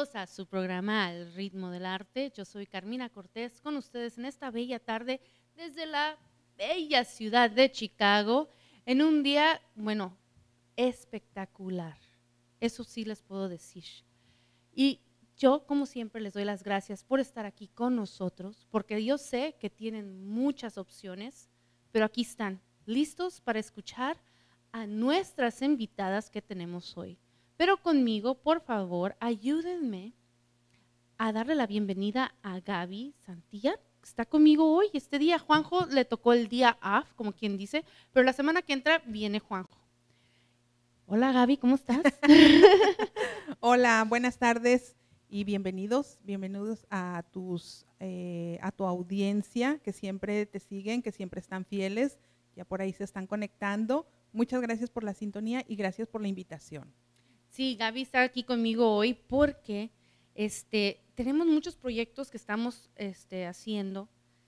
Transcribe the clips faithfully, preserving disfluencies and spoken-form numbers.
bienvenidos a su programa Al Ritmo del Arte. Yo soy Carmina Cortés con ustedes en esta bella tarde desde la bella ciudad de Chicago en un día, bueno, espectacular. Eso sí les puedo decir. Y yo, como siempre, les doy las gracias por estar aquí con nosotros, porque yo sé que tienen muchas opciones, pero aquí están, listos para escuchar a nuestras invitadas que tenemos hoy. Pero conmigo, por favor, ayúdenme a darle la bienvenida a Gaby Santillán, que está conmigo hoy. Este día Juanjo le tocó el día off, como quien dice, pero la semana que entra viene Juanjo. Hola Gaby, ¿cómo estás? Hola, buenas tardes y bienvenidos, bienvenidos a tus, eh, a tu audiencia que siempre te siguen, que siempre están fieles, ya por ahí se están conectando. Muchas gracias por la sintonía y gracias por la invitación. Sí, Gaby está aquí conmigo hoy porque este, tenemos muchos proyectos que estamos este, haciendo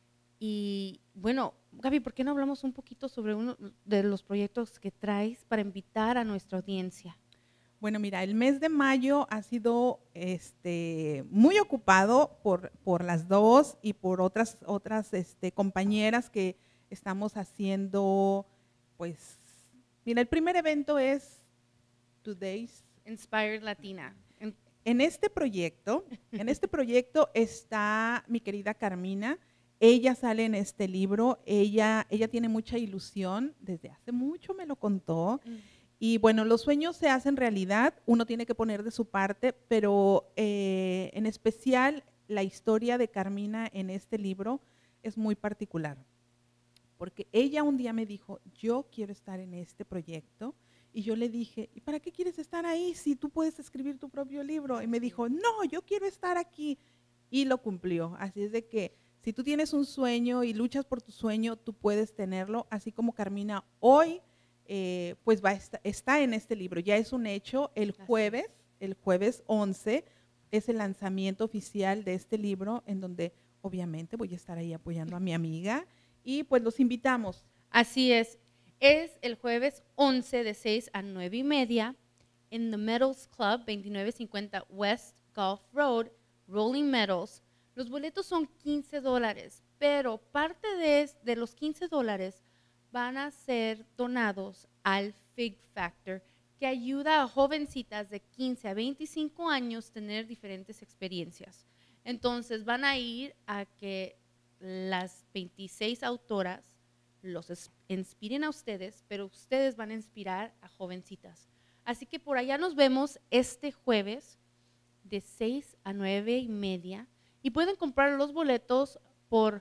y bueno, Gaby, ¿por qué no hablamos un poquito sobre uno de los proyectos que traes para invitar a nuestra audiencia? Bueno, mira, el mes de mayo ha sido este, muy ocupado por, por las dos y por otras, otras este, compañeras que estamos haciendo, pues, mira, el primer evento es Today's Inspired Latina. En, en este proyecto, en este proyecto está mi querida Carmina. Ella sale en este libro, ella, ella tiene mucha ilusión, desde hace mucho me lo contó. Mm. Y bueno, los sueños se hacen realidad, uno tiene que poner de su parte, pero eh, en especial la historia de Carmina en este libro es muy particular. Porque ella un día me dijo, yo quiero estar en este proyecto. Y yo le dije, ¿y para qué quieres estar ahí si tú puedes escribir tu propio libro? Y me dijo, no, yo quiero estar aquí. Y lo cumplió. Así es de que si tú tienes un sueño y luchas por tu sueño, tú puedes tenerlo. Así como Carmina hoy, eh, pues va, está, está en este libro. Ya es un hecho. El jueves, el jueves once, es el lanzamiento oficial de este libro, en donde obviamente voy a estar ahí apoyando a mi amiga. Y pues los invitamos. Así es. Es el jueves once de seis a nueve y media en The Meadows Club, veintinueve cincuenta West Gulf Road, Rolling Meadows. Los boletos son quince dólares, pero parte de, de los quince dólares van a ser donados al Fig Factor, que ayuda a jovencitas de quince a veinticinco años a tener diferentes experiencias. Entonces van a ir a que las veintiséis autoras los inspiren a ustedes, pero ustedes van a inspirar a jovencitas. Así que por allá nos vemos este jueves de seis a nueve y media y pueden comprar los boletos por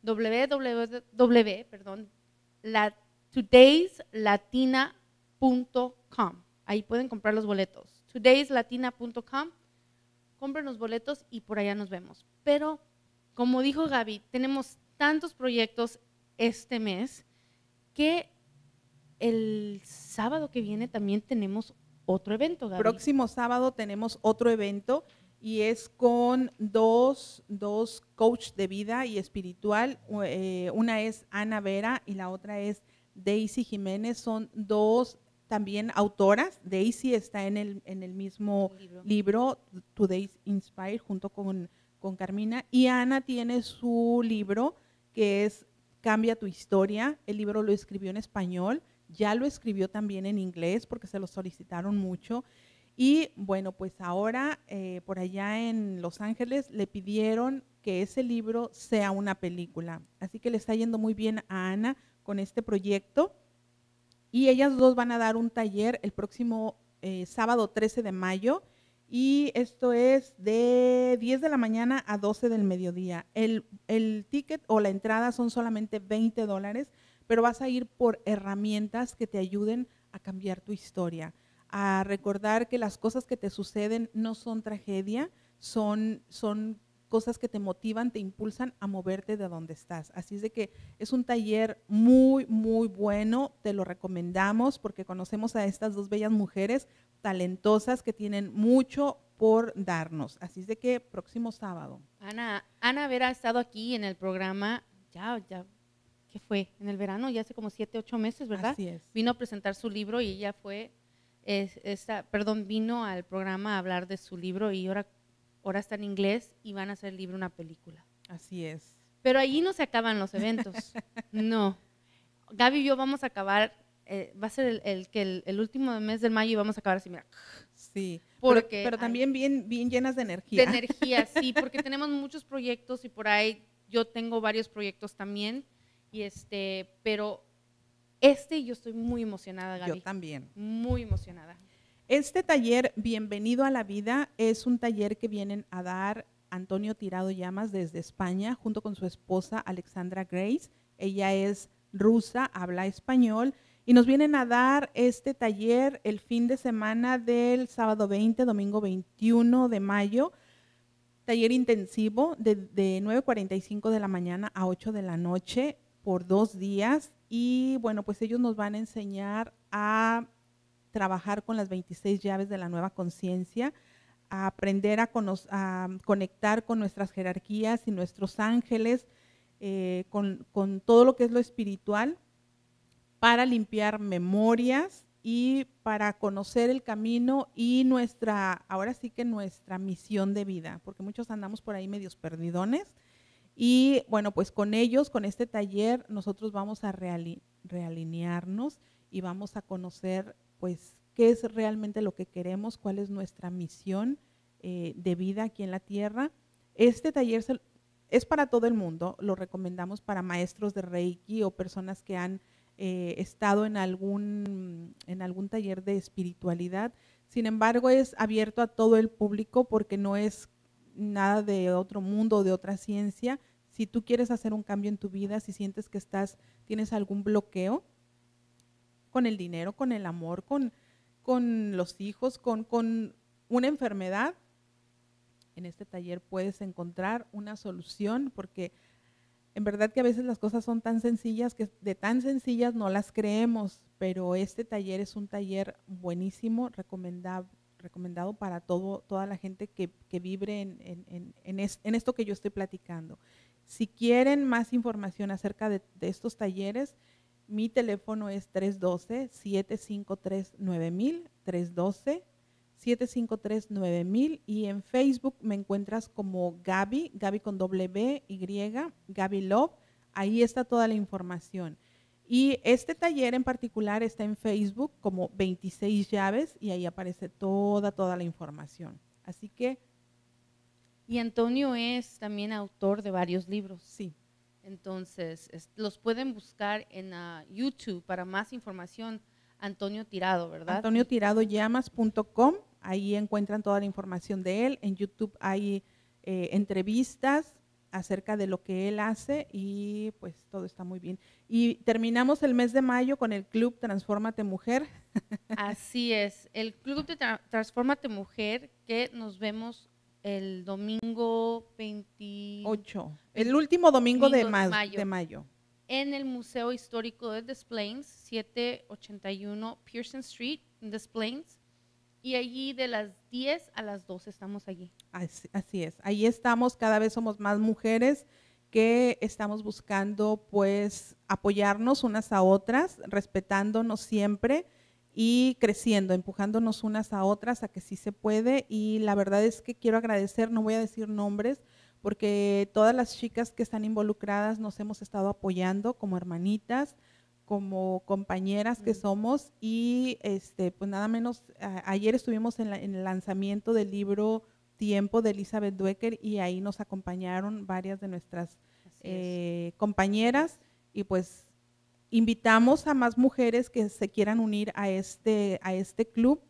www, perdón, la, todays latina punto com. Ahí pueden comprar los boletos. todays latina punto com. Compren los boletos y por allá nos vemos. Pero como dijo Gaby, tenemos tantos proyectos este mes que el sábado que viene también tenemos otro evento, Gaby. Próximo sábado tenemos otro evento y es con dos, dos coach de vida y espiritual. Eh, una es Ana Vera y la otra es Daisy Jiménez. Son dos también autoras. Daisy está en el, en el mismo libro, libro Today's Inspired, junto con, con Carmina. Y Ana tiene su libro que es Cambia tu historia. El libro lo escribió en español, ya lo escribió también en inglés porque se lo solicitaron mucho. Y bueno, pues ahora eh, por allá en Los Ángeles le pidieron que ese libro sea una película. Así que le está yendo muy bien a Ana con este proyecto. Y ellas dos van a dar un taller el próximo eh, sábado trece de mayo. Y esto es de diez de la mañana a doce del mediodía. El, el ticket o la entrada son solamente veinte dólares, pero vas a ir por herramientas que te ayuden a cambiar tu historia, a recordar que las cosas que te suceden no son tragedia, son, son cosas que te motivan, te impulsan a moverte de donde estás. Así es de que es un taller muy, muy bueno, te lo recomendamos porque conocemos a estas dos bellas mujeres talentosas que tienen mucho por darnos. Así es de que próximo sábado. Ana, Ana Vera ha estado aquí en el programa, ya, ya, ¿qué fue? En el verano, ya hace como siete, ocho meses, ¿verdad? Así es. Vino a presentar su libro y ella fue, es, esta, perdón, vino al programa a hablar de su libro y ahora ahora está en inglés y van a hacer el libro una película. Así es. Pero allí no se acaban los eventos, no. Gaby y yo vamos a acabar, eh, va a ser el, el, que el, el último mes de mayo y vamos a acabar así, mira. Sí, Porque pero, pero también hay, bien, bien llenas de de energía. energía, sí, porque tenemos muchos proyectos y por ahí yo tengo varios proyectos también, y este, pero este yo estoy muy emocionada, Gaby. Yo también. Muy emocionada. Este taller, Bienvenido a la Vida, es un taller que vienen a dar Antonio Tirado Llamas desde España, junto con su esposa Alexandra Grace. Ella es rusa, habla español, y nos vienen a dar este taller el fin de semana del sábado veinte, domingo veintiuno de mayo. Taller intensivo de, de nueve cuarenta y cinco de la mañana a ocho de la noche por dos días. Y bueno, pues ellos nos van a enseñar a trabajar con las veintiséis llaves de la nueva conciencia, a aprender a, cono- a conectar con nuestras jerarquías y nuestros ángeles, eh, con, con todo lo que es lo espiritual, para limpiar memorias y para conocer el camino y nuestra, ahora sí que nuestra misión de vida, porque muchos andamos por ahí medios perdidones. Y bueno, pues con ellos, con este taller, nosotros vamos a reali- realinearnos y vamos a conocer pues qué es realmente lo que queremos, cuál es nuestra misión eh, de vida aquí en la tierra. Este taller se, es para todo el mundo, lo recomendamos para maestros de Reiki o personas que han eh, estado en algún, en algún taller de espiritualidad. Sin embargo, es abierto a todo el público porque no es nada de otro mundo, de otra ciencia. Si tú quieres hacer un cambio en tu vida, si sientes que estás, tienes algún bloqueo con el dinero, con el amor, con, con los hijos, con, con una enfermedad, en este taller puedes encontrar una solución, porque en verdad que a veces las cosas son tan sencillas que de tan sencillas no las creemos, pero este taller es un taller buenísimo, recomendado, recomendado para todo, toda la gente que, que vibre en, en, en, en, es, en esto que yo estoy platicando. Si quieren más información acerca de, de estos talleres, mi teléfono es tres uno dos, siete cinco tres, nueve mil, tres uno dos, siete cinco tres, nueve mil, y en Facebook me encuentras como Gaby, Gaby con doble B, Y, Gaby Love, ahí está toda la información. Y este taller en particular está en Facebook como veintiséis llaves y ahí aparece toda, toda la información. Así que… Y Antonio es también autor de varios libros. Sí. Entonces, es, los pueden buscar en uh, YouTube para más información. Antonio Tirado, ¿verdad? Antonio Tirado Llamas punto com, ahí encuentran toda la información de él. En YouTube hay eh, entrevistas acerca de lo que él hace y pues todo está muy bien. Y terminamos el mes de mayo con el Club Transfórmate Mujer. Así es, el Club de Tra Transfórmate Mujer, que nos vemos el domingo veintiocho, el último domingo, domingo de, de, mayo. de mayo. En el Museo Histórico de Des Plaines, setecientos ochenta y uno Pearson Street, en Des Plaines. Y allí de las diez a las doce estamos allí. Así, así es, ahí estamos, cada vez somos más mujeres que estamos buscando pues apoyarnos unas a otras, respetándonos siempre y creciendo, empujándonos unas a otras a que sí se puede. Y la verdad es que quiero agradecer, no voy a decir nombres, porque todas las chicas que están involucradas nos hemos estado apoyando como hermanitas, como compañeras que somos, y este pues nada menos, a, ayer estuvimos en, la, en el lanzamiento del libro Tiempo de Elizabeth Dwecker y ahí nos acompañaron varias de nuestras eh, compañeras y pues invitamos a más mujeres que se quieran unir a este, a este club.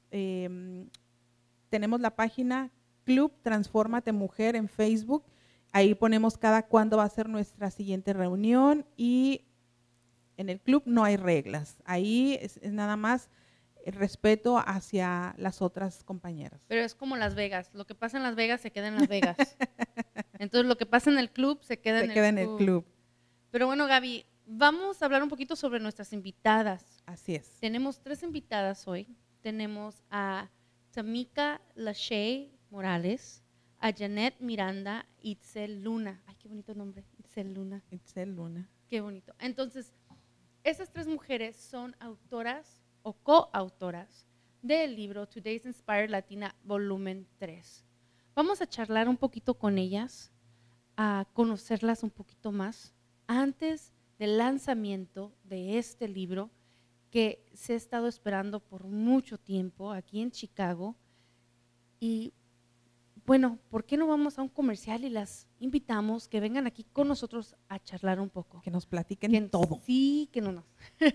Eh, tenemos la página Club Transfórmate Mujer en Facebook, ahí ponemos cada cuándo va a ser nuestra siguiente reunión y en el club no hay reglas, ahí es, es nada más el respeto hacia las otras compañeras. Pero es como Las Vegas, lo que pasa en Las Vegas se queda en Las Vegas. Entonces lo que pasa en el club se queda, se en, queda el en el club. Pero bueno, Gaby, vamos a hablar un poquito sobre nuestras invitadas. Así es. Tenemos tres invitadas hoy. Tenemos a Tamika Lachey Morales, a Janet Miranda, Itzel Luna. Ay, qué bonito nombre, Itzel Luna. Itzel Luna. Qué bonito. Entonces, esas tres mujeres son autoras o coautoras del libro Today's Inspired Latina, volumen tres. Vamos a charlar un poquito con ellas, a conocerlas un poquito más antes del lanzamiento de este libro que se ha estado esperando por mucho tiempo aquí en Chicago. Y bueno, ¿por qué no vamos a un comercial y las invitamos que vengan aquí con nosotros a charlar un poco? Que nos platiquen Que todo. Sí, que no nos.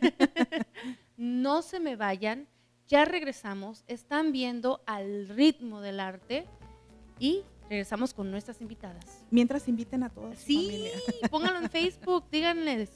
No se me vayan, ya regresamos, están viendo Al ritmo del arte y regresamos con nuestras invitadas. Mientras inviten a toda su Sí, familia. pónganlo en Facebook, díganles.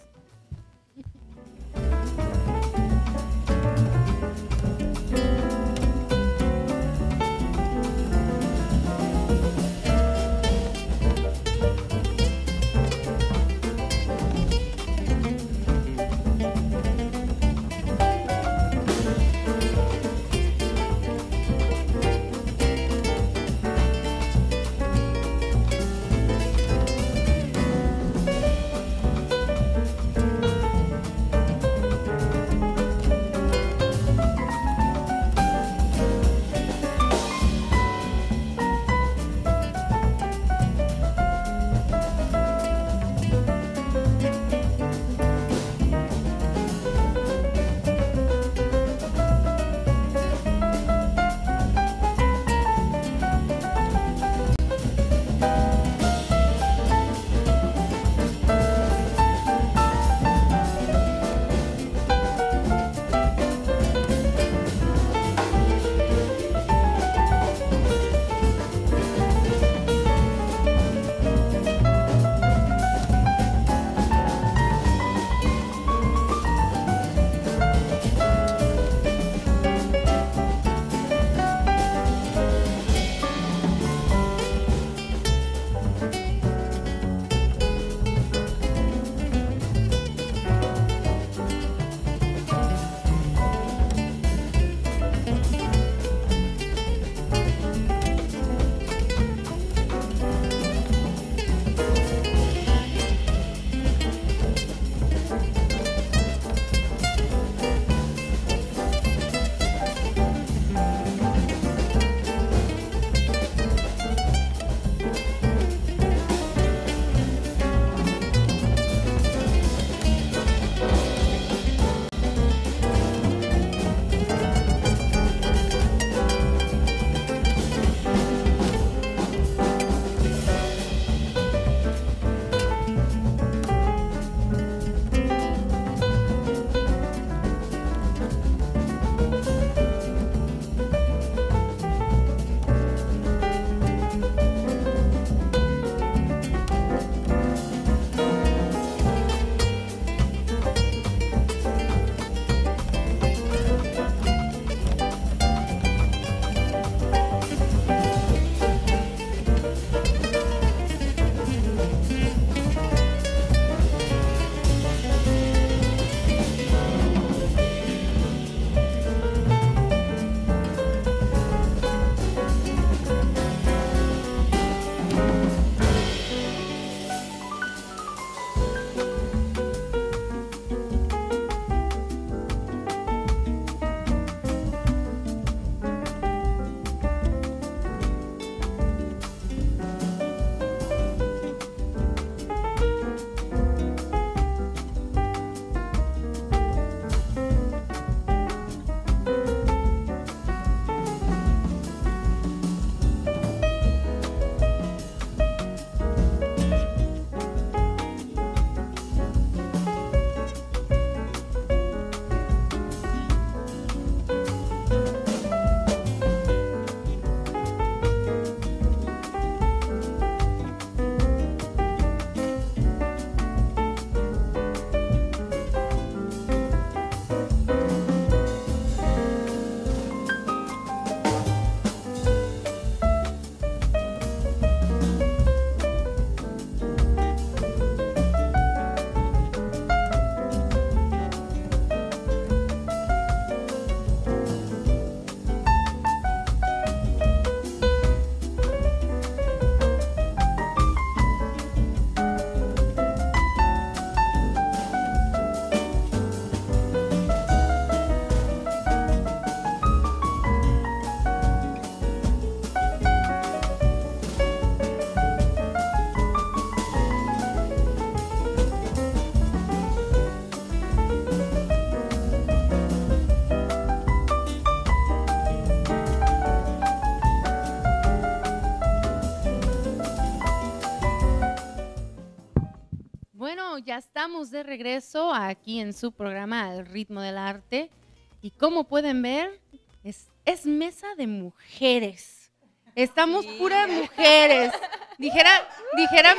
Bueno, ya estamos de regreso aquí en su programa Al Ritmo del Arte. Y como pueden ver, es, es mesa de mujeres. Estamos Sí. puras mujeres. Dijera, dijera,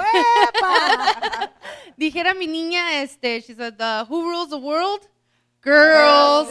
dijera mi niña, este, she said, uh, who rules the world? Girls.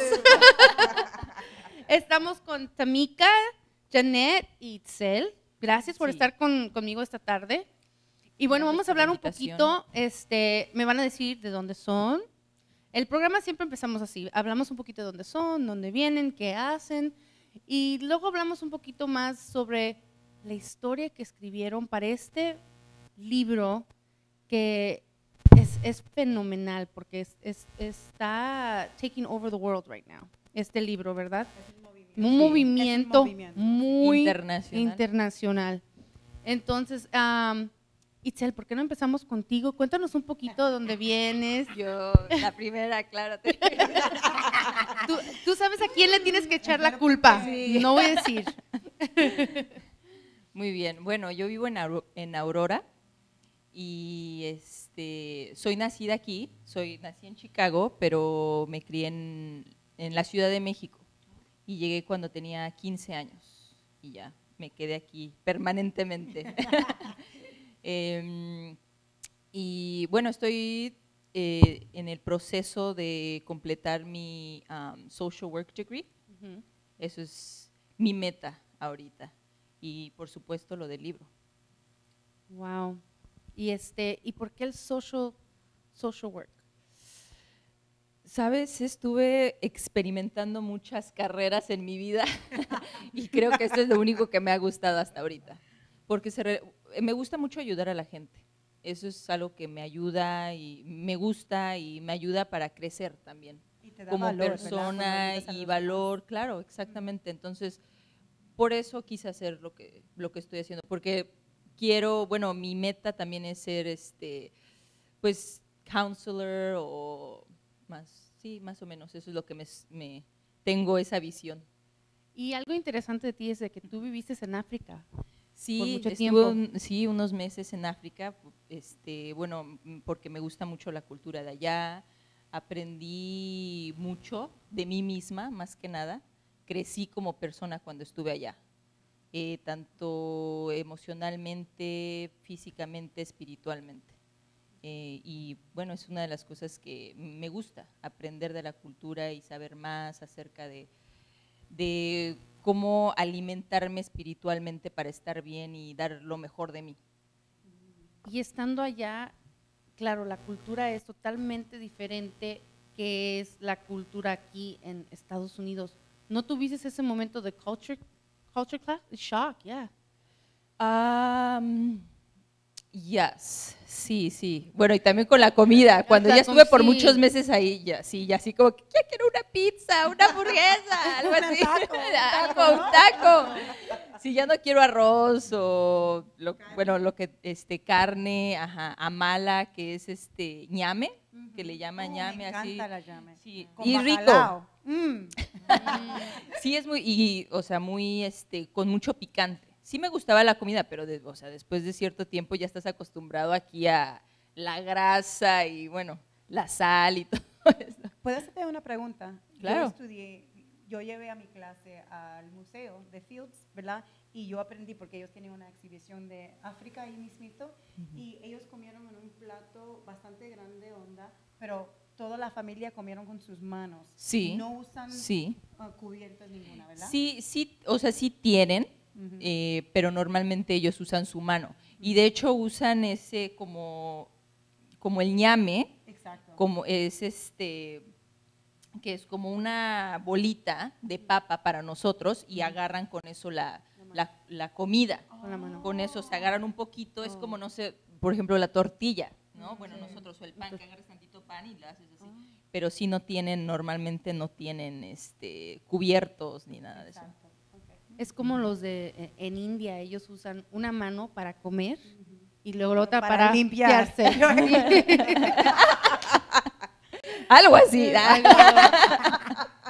Estamos con Tamika, Janet y Itzel. Gracias por Sí. estar con, conmigo esta tarde. Y bueno, Gracias vamos a por la hablar un invitación. poquito, este, me van a decir de dónde son. El programa siempre empezamos así, hablamos un poquito de dónde son, dónde vienen, qué hacen, y luego hablamos un poquito más sobre la historia que escribieron para este libro que es, es fenomenal porque es, es- está taking over the world right now, este libro, ¿verdad? Un Sí. movimiento, Es un movimiento, sí. muy Internacional. internacional. Entonces, um, Itzel, ¿por qué no empezamos contigo? Cuéntanos un poquito de dónde vienes. Yo, la primera, claro. te- Tú, tú sabes a quién le tienes que echar la culpa. Sí. No voy a decir. Muy bien. Bueno, yo vivo en, Auro- en Aurora y este, soy nacida aquí, soy, nací en Chicago, pero me crié en, en la Ciudad de México y llegué cuando tenía quince años y ya me quedé aquí permanentemente. Em, y bueno, estoy eh, en el proceso de completar mi um, social work degree. Ujú. Eso es mi meta ahorita. Y por supuesto lo del libro. Wow. Y este, ¿y por qué el social social work? Sabes, estuve experimentando muchas carreras en mi vida y creo que esto es lo único que me ha gustado hasta ahorita. Porque se re- me gusta mucho ayudar a la gente. Eso es algo que me ayuda y me gusta y me ayuda para crecer también. Y te da Como valor, ¿verdad? Cuando persona ayudas a y los valor, claro, exactamente. Entonces, por eso quise hacer lo que, lo que estoy haciendo, porque quiero, bueno, mi meta también es ser, este, pues, counselor o más, sí, más o menos, eso es lo que me, me tengo esa visión. Y algo interesante de ti es de que tú viviste en África. Sí, mucho estuve tiempo. un- sí, unos meses en África, este, bueno, m- porque me gusta mucho la cultura de allá, aprendí mucho de mí misma, más que nada, crecí como persona cuando estuve allá, eh, tanto emocionalmente, físicamente, espiritualmente. Eh, y bueno, es una de las cosas que me gusta, aprender de la cultura y saber más acerca de, de cómo alimentarme espiritualmente para estar bien y dar lo mejor de mí. Y estando allá, claro, la cultura es totalmente diferente que es la cultura aquí en Estados Unidos. ¿No tuviste ese momento de culture, culture clash? Shock, yeah. Um, yes, sí, sí. Bueno, y también con la comida. Cuando sea, ya con- estuve por sí. muchos meses ahí, ya, sí, ya así como que ya quiero una pizza, una hamburguesa, algo así. taco, un Algo, taco, un ¿no? taco. Sí, ya no quiero arroz o, lo, bueno, lo que, este, carne, ajá, amala, que es este, ñame, que le llaman Oh, ñame me así. encanta la llame. Sí, Con y rico. bacalao. Mm. Sí, es muy, y, o sea, muy, este, con mucho picante. Sí me gustaba la comida, pero, de- o sea, después de cierto tiempo ya estás acostumbrado aquí a la grasa y, bueno, la sal y todo eso. ¿Puedo hacerte una pregunta? Claro. Yo estudié, yo llevé a mi clase al museo de Fields, ¿verdad? Y yo aprendí porque ellos tienen una exhibición de África ahí mismito y ellos comieron en un plato bastante grande, onda, pero toda la familia comieron con sus manos. Sí, No usan Sí, uh, cubiertos ninguna, ¿verdad? sí, sí, o sea, sí tienen, Ujú. eh, pero normalmente ellos usan su mano. Y de hecho usan ese como, como el ñame, Exacto. como es este, que es como una bolita de papa para nosotros y agarran con eso la, la, la comida. Con la mano. Con eso se agarran un poquito, es como, no sé, por ejemplo, la tortilla, ¿no? Bueno, nosotros, o el pan, que agarras tantito pan y lo haces así. Pero sí no tienen, normalmente no tienen este, cubiertos ni nada de eso. Exacto. Ok. Es como los de eh, en India, ellos usan una mano para comer y luego la Otro otra para para, limpiar. limpiarse. Algo así.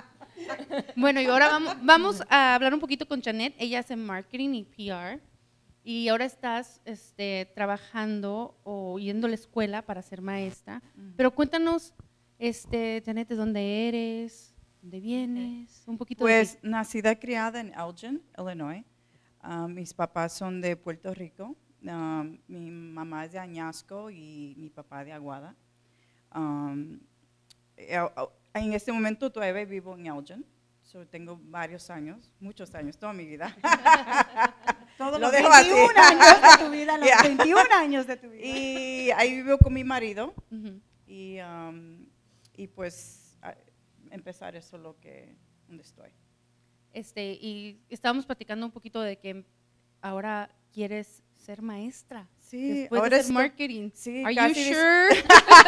Bueno, y ahora vamos, vamos a hablar un poquito con Janet. Ella hace marketing y P R. y ahora estás este, trabajando o yendo a la escuela para ser maestra. Ujú. Pero cuéntanos, este, Janet, ¿de dónde eres? ¿Dónde vienes? Un poquito Pues de nacida y criada en Elgin, Illinois. Ah, mis papás son de Puerto Rico. Ah, mi mamá es de Añasco y mi papá de Aguada. Um, eh, ah, en este momento todavía vivo en Elgin. So, tengo varios años, muchos años, toda mi vida. Todos Lo los dejo así. veintiún años de tu vida, los Yeah. veintiún años de tu vida. Y ahí vivo con mi marido. Ujú. Y, um, y pues a- empezar eso es lo que, donde estoy. Este, y estábamos platicando un poquito de que ahora quieres ser maestra. Sí, Después ahora de hacer estoy- marketing. sí, Are you casi dis- sure?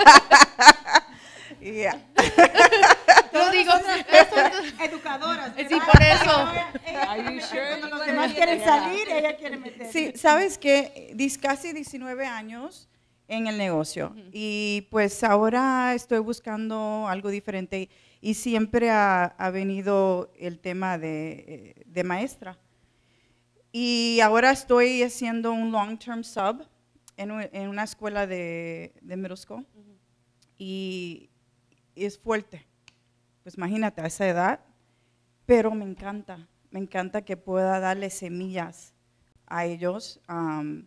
Yeah. Yo digo, Educadoras. sí, por eso. Are you sure? Cuando los demás quieren salir, ella quiere meter. Sí, sabes que casi diecinueve años en el negocio Ujú. y pues ahora estoy buscando algo diferente y siempre ha, ha venido el tema de, eh, de maestra. Y ahora estoy haciendo un long-term sub en, u- en una escuela de, de middle school y es fuerte. Pues imagínate a esa edad, pero me encanta, me encanta que pueda darle semillas a ellos um,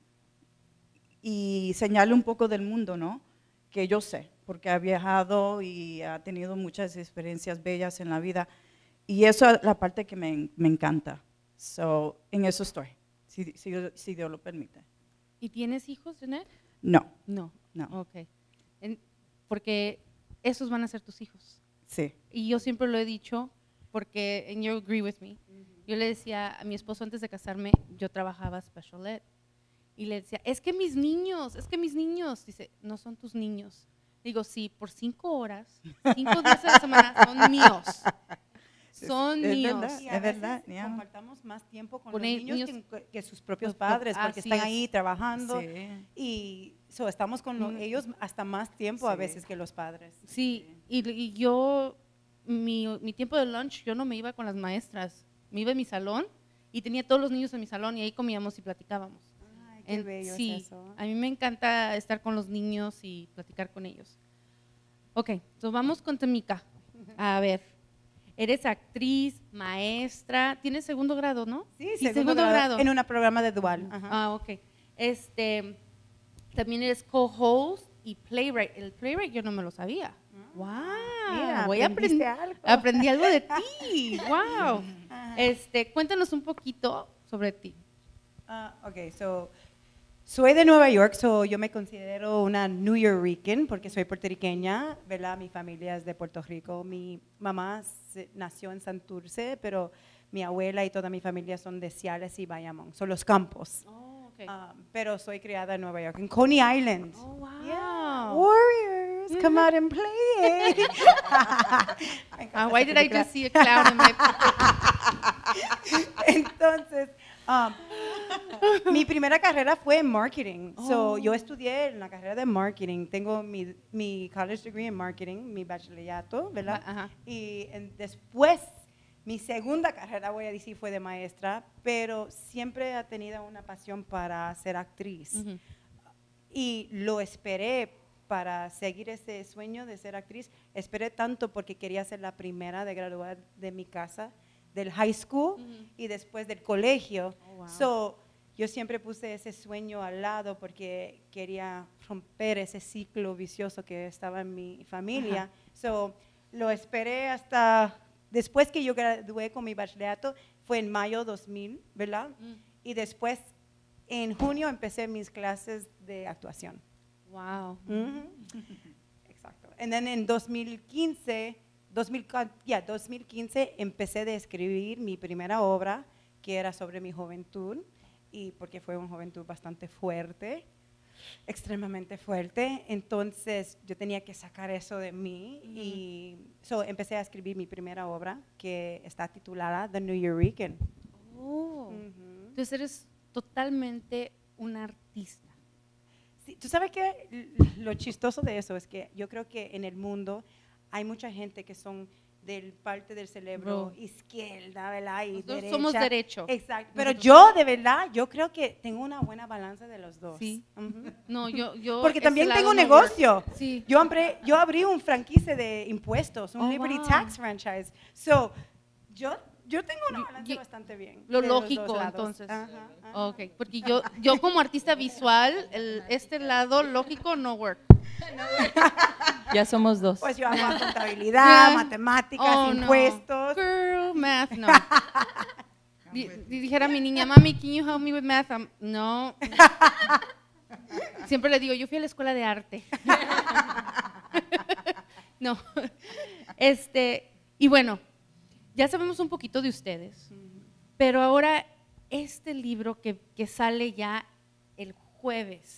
y señale un poco del mundo, ¿no? Que yo sé, porque ha viajado y ha tenido muchas experiencias bellas en la vida y eso es la parte que me, me encanta. So, en eso estoy, si, si, si Dios lo permite. ¿Y tienes hijos, Janet? No, No. no, Ok. En- porque esos van a ser tus hijos. sí. Y yo siempre lo he dicho, porque, and you agree with me, yo le decía a mi esposo antes de casarme, yo trabajaba special ed, y le decía, es que mis niños, es que mis niños, dice, no son tus niños. Digo, sí, por cinco horas, cinco días a la semana son míos, son Es míos. verdad. Y a Es veces verdad, ya. compartamos más tiempo con, Con los el- niños niños- que, que sus propios Los- padres, porque así están es. ahí trabajando Sí. y so, estamos con lo- Mm. ellos hasta más tiempo a Sí. veces que los padres. Sí, y, y yo, mi, mi tiempo de lunch, yo no me iba con las maestras, me iba a mi salón y tenía todos los niños en mi salón y ahí comíamos y platicábamos. Ay, qué En- bello sí, es eso. a mí me encanta estar con los niños y platicar con ellos. Ok, entonces vamos con Tamika. A ver, eres actriz, maestra, tienes segundo grado, ¿no? Sí, segundo, grado, en un programa de dual. Ajá. Ah, ok. Este, también eres co-host y playwright. El playwright yo no me lo sabía. Wow. Mira, voy a aprendiste aprender. algo. Aprendí algo de ti. Wow. Este, cuéntanos un poquito sobre ti. Ah, ok, so, soy de Nueva York, so yo me considero una New Yorker porque soy puertorriqueña, ¿verdad? Mi familia es de Puerto Rico. Mi mamá se- nació en Santurce, pero mi abuela y toda mi familia son de Ciales y Bayamón, son los campos. Oh, ok. Ah, pero soy criada en Nueva York, en Coney Island. Oh, wow. Yeah, Warriors, come out and play. Me encanta Ah, why esa did I película. just see a clown in my Entonces, um, mi primera carrera fue en marketing. So, Oh. yo estudié en la carrera de marketing. Tengo mi, mi college degree en marketing, mi bachillerato, ¿verdad? Ajá. Y en- después, mi segunda carrera, voy a decir, fue de maestra, pero siempre he tenido una pasión para ser actriz. Ujú. Y lo esperé para seguir ese sueño de ser actriz. Esperé tanto porque quería ser la primera de graduar de mi casa, del high school Ujú. y después del colegio. Oh, wow. So, yo siempre puse ese sueño al lado porque quería romper ese ciclo vicioso que estaba en mi familia. Ajá. So, lo esperé hasta después que yo gradué con mi bachillerato, fue en mayo dos mil, ¿verdad? Mm. Y después, en junio, empecé mis clases de actuación. Wow. Ujú. Exacto. Y then en dos mil quince, dos mil, yeah, dos mil quince empecé a escribir mi primera obra, que era sobre mi juventud, y porque fue una juventud bastante fuerte, extremadamente fuerte, entonces yo tenía que sacar eso de mí, Ujú. y so, empecé a escribir mi primera obra, que está titulada The New Yorker. Oh. Ujú. Entonces eres totalmente un artista. Sí, tú sabes que lo chistoso de eso es que yo creo que en el mundo hay mucha gente que son del parte del cerebro Bro. izquierda, ¿verdad? Y Nosotros derecha. somos derecho. Exacto. Pero Nosotros- yo, de verdad, yo creo que tengo una buena balanza de los dos. Sí. Ujú. No, yo, yo Porque ese también lado tengo un no negocio. work. Sí. Yo, abrí, yo abrí un franquicia de impuestos, un Oh, Liberty wow. Tax franchise. So, yo, yo tengo una Y- balanza y- bastante bien. lo de los lógico, dos lados. entonces. Ajá, ajá. Ok, porque yo, yo como artista visual, el, este lado lógico no work. Ya somos dos. Pues yo hago contabilidad, Yeah. matemáticas, Oh, no. impuestos. Girl, math, no. Di- di- dijera mi niña, mami, can you help me with math? Um, no. Siempre le digo, yo fui a la escuela de arte. No. Este, y bueno, ya sabemos un poquito de ustedes, pero ahora este libro que, que sale ya el jueves.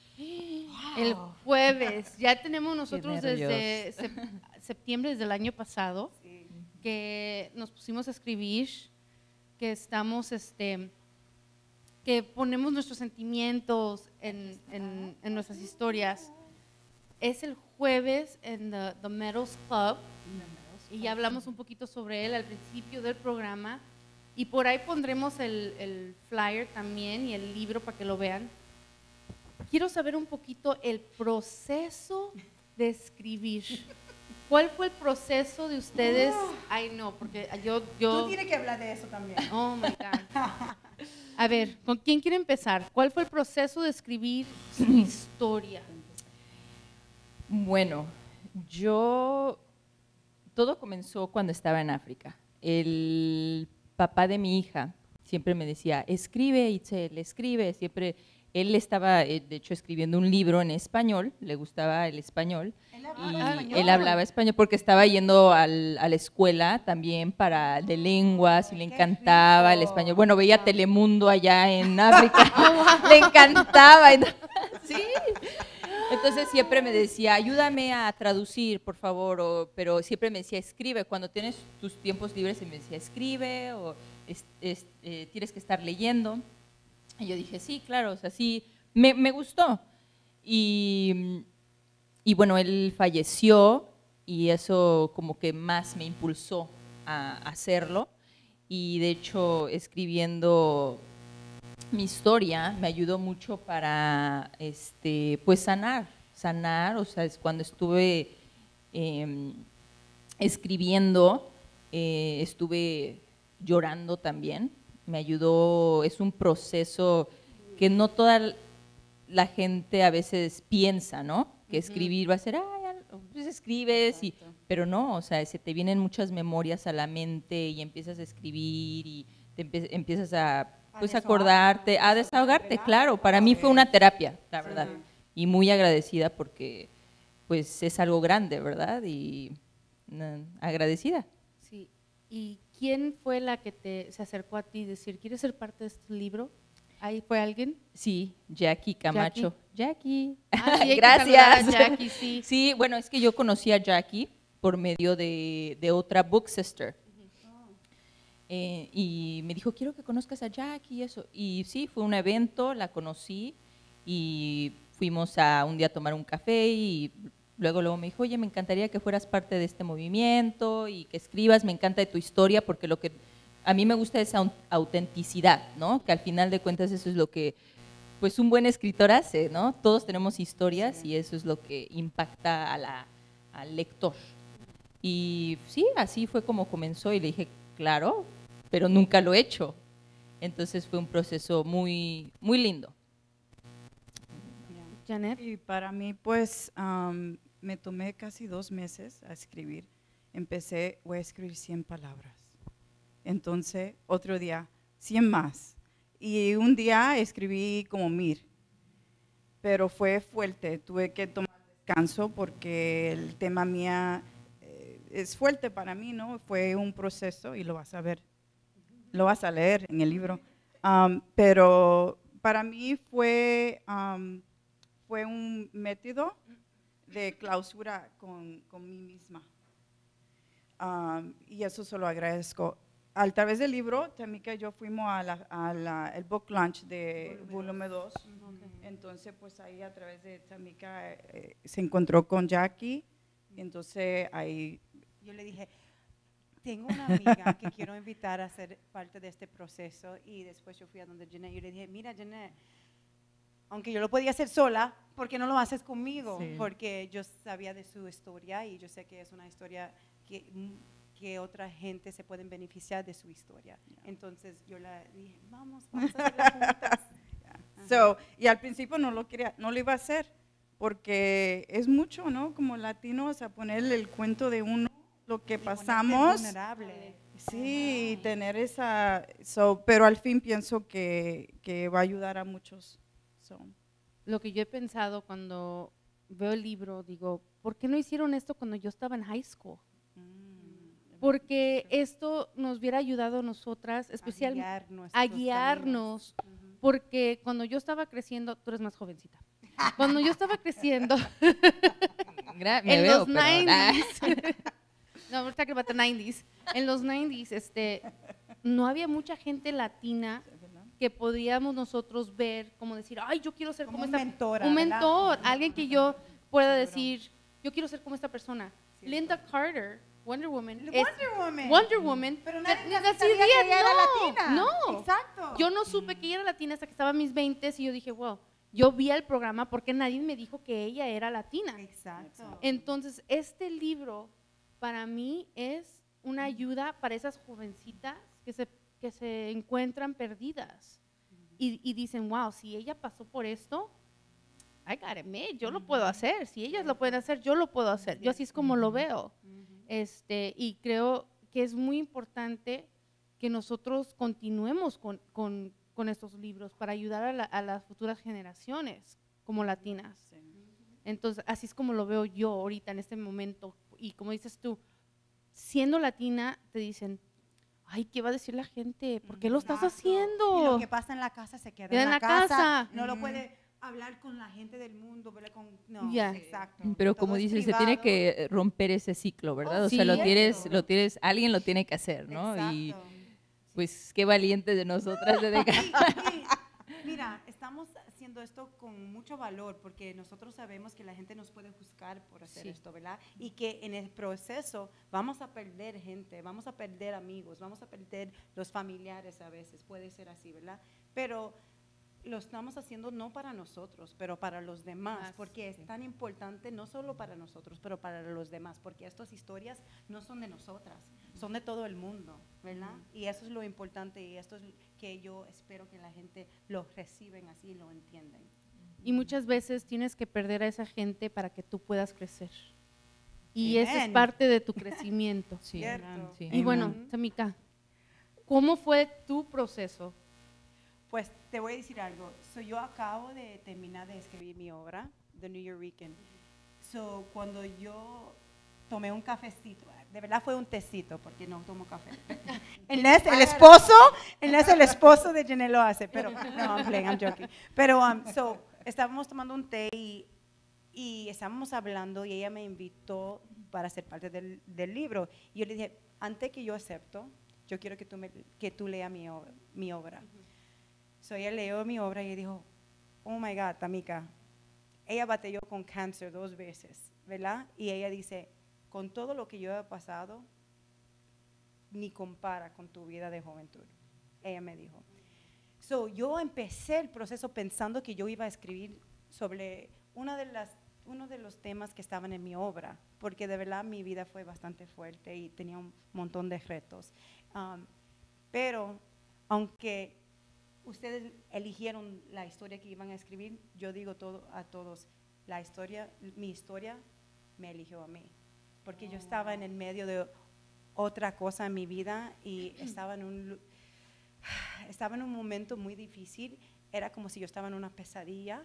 El jueves, ya tenemos nosotros desde nervios. sep- septiembre, desde el año pasado, que nos pusimos a escribir, que estamos, este, que ponemos nuestros sentimientos en, en- en nuestras historias. Es el jueves en the, the Meadows Club, y ya hablamos un poquito sobre él al principio del programa, y por ahí pondremos el, el flyer también y el libro para que lo vean. Quiero saber un poquito el proceso de escribir. ¿Cuál fue el proceso de ustedes? Ay, no, porque yo, yo. Tú tienes que hablar de eso también. Oh my God. A ver, ¿con quién quiere empezar? ¿Cuál fue el proceso de escribir su historia? Bueno, yo, todo comenzó cuando estaba en África. El papá de mi hija siempre me decía, escribe, Itzel, escribe. Siempre, él estaba, eh, de hecho, escribiendo un libro en español, le gustaba el español. Él Y hablaba español. él hablaba español porque estaba yendo al- a la escuela también para de lenguas y le Qué encantaba el rico. español. Bueno, veía Telemundo allá en África, le encantaba. Sí. Entonces siempre me decía, ayúdame a traducir, por favor, o- pero siempre me decía, escribe, cuando tienes tus tiempos libres, y me decía, escribe, o es- es- eh, tienes que estar leyendo. Y yo dije, sí, claro, o sea, sí, me, me gustó. Y, y bueno, él falleció y eso como que más me impulsó a hacerlo. Y de hecho, escribiendo mi historia me ayudó mucho para este, pues sanar, sanar, o sea, es cuando estuve eh, escribiendo, eh, estuve llorando también, me ayudó, es un proceso que no toda la gente a veces piensa, ¿no? Que escribir va a ser, ah, ya, pues escribes, y, pero no, o sea, se te vienen muchas memorias a la mente y empiezas a escribir y te empe- empiezas a pues acordarte, a desahogarte, claro. Para mí fue una terapia, la verdad, y muy agradecida porque pues es algo grande, ¿verdad? Y na- agradecida. Sí. ¿Y quién fue la que te, se acercó a ti y decir, ¿quieres ser parte de este libro? ¿Ahí fue alguien? Sí, Jackie Camacho. Jackie. Ah, sí, hay que saludar a Gracias. Jackie, sí. Sí, bueno, es que yo conocí a Jackie por medio de, de otra book sister. Eh, y me dijo, quiero que conozcas a Jackie y eso. Y sí, fue un evento, la conocí y fuimos a un día a tomar un café y luego, luego me dijo, oye, me encantaría que fueras parte de este movimiento y que escribas, me encanta de tu historia porque lo que a mí me gusta es au- autenticidad, ¿no? Que al final de cuentas eso es lo que pues un buen escritor hace, ¿no? Todos tenemos historias y eso es lo que impacta a la, al lector. Y sí, así fue como comenzó y le dije, claro, pero nunca lo he hecho. Entonces fue un proceso muy, muy lindo. Janet. Y para mí, pues, am, me tomé casi dos meses a escribir. Empecé, voy a escribir cien palabras. Entonces, otro día, cien más. Y un día escribí como mil. Pero fue fuerte, tuve que tomar descanso porque el tema mía eh, es fuerte para mí, ¿no? Fue un proceso y lo vas a ver, lo vas a leer en el libro. Am, pero para mí fue... am, fue un método de clausura con, con mí misma. Um, y eso se lo agradezco. A través del libro, Tamika y yo fuimos a la, a la, el book launch de volumen dos. Entonces, pues ahí a través de Tamika eh, se encontró con Jackie. Y entonces ahí... Yo le dije, tengo una amiga que quiero invitar a ser parte de este proceso y después yo fui a donde Jeanette y yo le dije, mira Jeanette, aunque yo lo podía hacer sola, ¿por qué no lo haces conmigo? Sí. Porque yo sabía de su historia y yo sé que es una historia que, que otra gente se pueden beneficiar de su historia. Entonces yo le dije, vamos, vamos a hacerla juntas. So, y al principio no lo quería, no lo iba a hacer, porque es mucho, ¿no? Como latinos, a ponerle el cuento de uno, lo que Y ponerte pasamos. vulnerable. Sí, tener esa, so, pero al fin pienso que, que va a ayudar a muchos. So. Lo que yo he pensado cuando veo el libro, digo, ¿por qué no hicieron esto cuando yo estaba en high school? Mm. Porque esto nos hubiera ayudado a nosotras, especialmente a, guiar a nuestros guiarnos, caminos. Ujú. porque cuando yo estaba creciendo, tú eres más jovencita, cuando yo estaba creciendo Gra- me en veo, los pero- ah, nineties, no, we're talking about the nineties, en los nineties, este, no había mucha gente latina que podíamos nosotros ver, como decir, ay, yo quiero ser Como como, un esta, mentora, un ¿verdad? mentor, alguien que yo pueda Seguro. decir, yo quiero ser como esta persona. Cierto. Linda Carter, Wonder Woman, es- Wonder Woman. Wonder Woman, Pero que nadie ni casi así sabía día, que ella era no, latina. no. Exacto. Yo no supe que ella era latina hasta que estaba en mis veintes y yo dije, wow, yo vi el programa porque nadie me dijo que ella era latina. Exacto. Entonces, este libro para mí es una ayuda para esas jovencitas que se, que se encuentran perdidas y, y dicen, wow, si ella pasó por esto, I got it made, yo lo puedo hacer. Si ellas lo pueden hacer, yo lo puedo hacer. Yo así es como lo veo. Este, y creo que es muy importante que nosotros continuemos con, con, con estos libros para ayudar a, la- a las futuras generaciones como latinas. Entonces, así es como lo veo yo ahorita en este momento. Y como dices tú, siendo latina, te dicen, ay, ¿qué va a decir la gente? ¿Por qué lo estás Exacto. haciendo? Y lo que pasa en la casa se queda, Queda en la, casa. casa. No lo Ujú. puede hablar con la gente del mundo, ¿verdad? Con, no, Ya. exacto. Pero Todo como es dices, se tiene privado. que romper ese ciclo, ¿verdad? Oh, o sea, lo sí. tienes, lo tienes, alguien lo tiene que hacer, ¿no? Y Exacto. pues qué valiente de nosotras de dejar. Y- y, mira, estamos haciendo esto con mucho valor porque nosotros sabemos que la gente nos puede juzgar por hacer Sí. esto, ¿verdad? Y que en el proceso vamos a perder gente, vamos a perder amigos, vamos a perder los familiares a veces, puede ser así, ¿verdad? Pero lo estamos haciendo no para nosotros, pero para los demás, Más, porque es tan importante no solo para nosotros, pero para los demás, porque estas historias no son de nosotras, son de todo el mundo, ¿verdad? Y eso es lo importante y esto es que yo espero que la gente lo reciben así y lo entiendan. Y muchas veces tienes que perder a esa gente para que tú puedas crecer. Y eso es Amen. parte de tu crecimiento. Sí, Cierto. sí. Y bueno, Amen. Tamika, ¿cómo fue tu proceso? Pues te voy a decir algo. So, yo acabo de terminar de escribir mi obra, The New Eurekan. So, cuando yo tomé un cafecito, de verdad fue un tecito, porque no tomo café. El, Nes, el esposo, el Nes, el esposo de Jeanette lo hace, pero no, I'm playing, I'm joking. Pero, um, so, estábamos tomando un té y, y estábamos hablando y ella me invitó para ser parte del, del libro. Y yo le dije, antes que yo acepto, yo quiero que tú, me, que tú leas mi obra. Mi obra. So ella leyó mi obra y ella dijo, oh my God, Tamika, ella batalló con cáncer dos veces, ¿verdad? Y ella dice, con todo lo que yo he pasado, ni compara con tu vida de juventud. Ella me dijo. So yo empecé el proceso pensando que yo iba a escribir sobre una de las, uno de los temas que estaban en mi obra, porque de verdad mi vida fue bastante fuerte y tenía un montón de retos. Um, pero aunque ustedes eligieron la historia que iban a escribir, yo digo todo, a todos, la historia, mi historia me eligió a mí, porque yo estaba en el medio de otra cosa en mi vida y estaba en un, lu- estaba en un momento muy difícil, era como si yo estaba en una pesadilla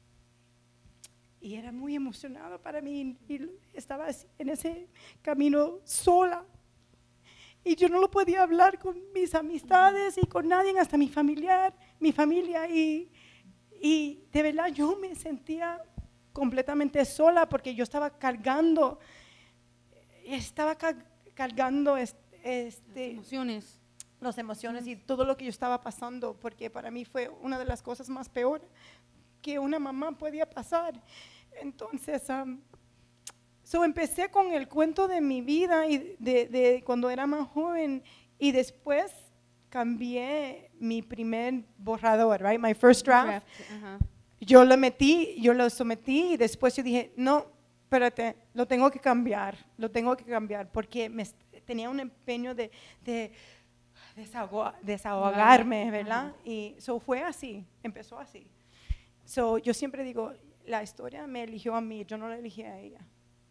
y era muy emocionado para mí y estaba así en ese camino sola. Y yo no lo podía hablar con mis amistades y con nadie, hasta mi familiar, mi familia. Y, y de verdad yo me sentía completamente sola porque yo estaba cargando, estaba ca- cargando este, este, Emociones. las emociones y todo lo que yo estaba pasando, porque para mí fue una de las cosas más peores que una mamá podía pasar. Entonces, um, So, empecé con el cuento de mi vida y de, de cuando era más joven y después cambié mi primer borrador, right? My first draft. Draft, ajá. Yo lo metí, yo lo sometí y después yo dije, no, espérate, lo tengo que cambiar, lo tengo que cambiar porque me, tenía un empeño de, de desahogo- desahogarme, ¿verdad? Y so fue así, empezó así. So, yo siempre digo, la historia me eligió a mí, yo no la elegí a ella.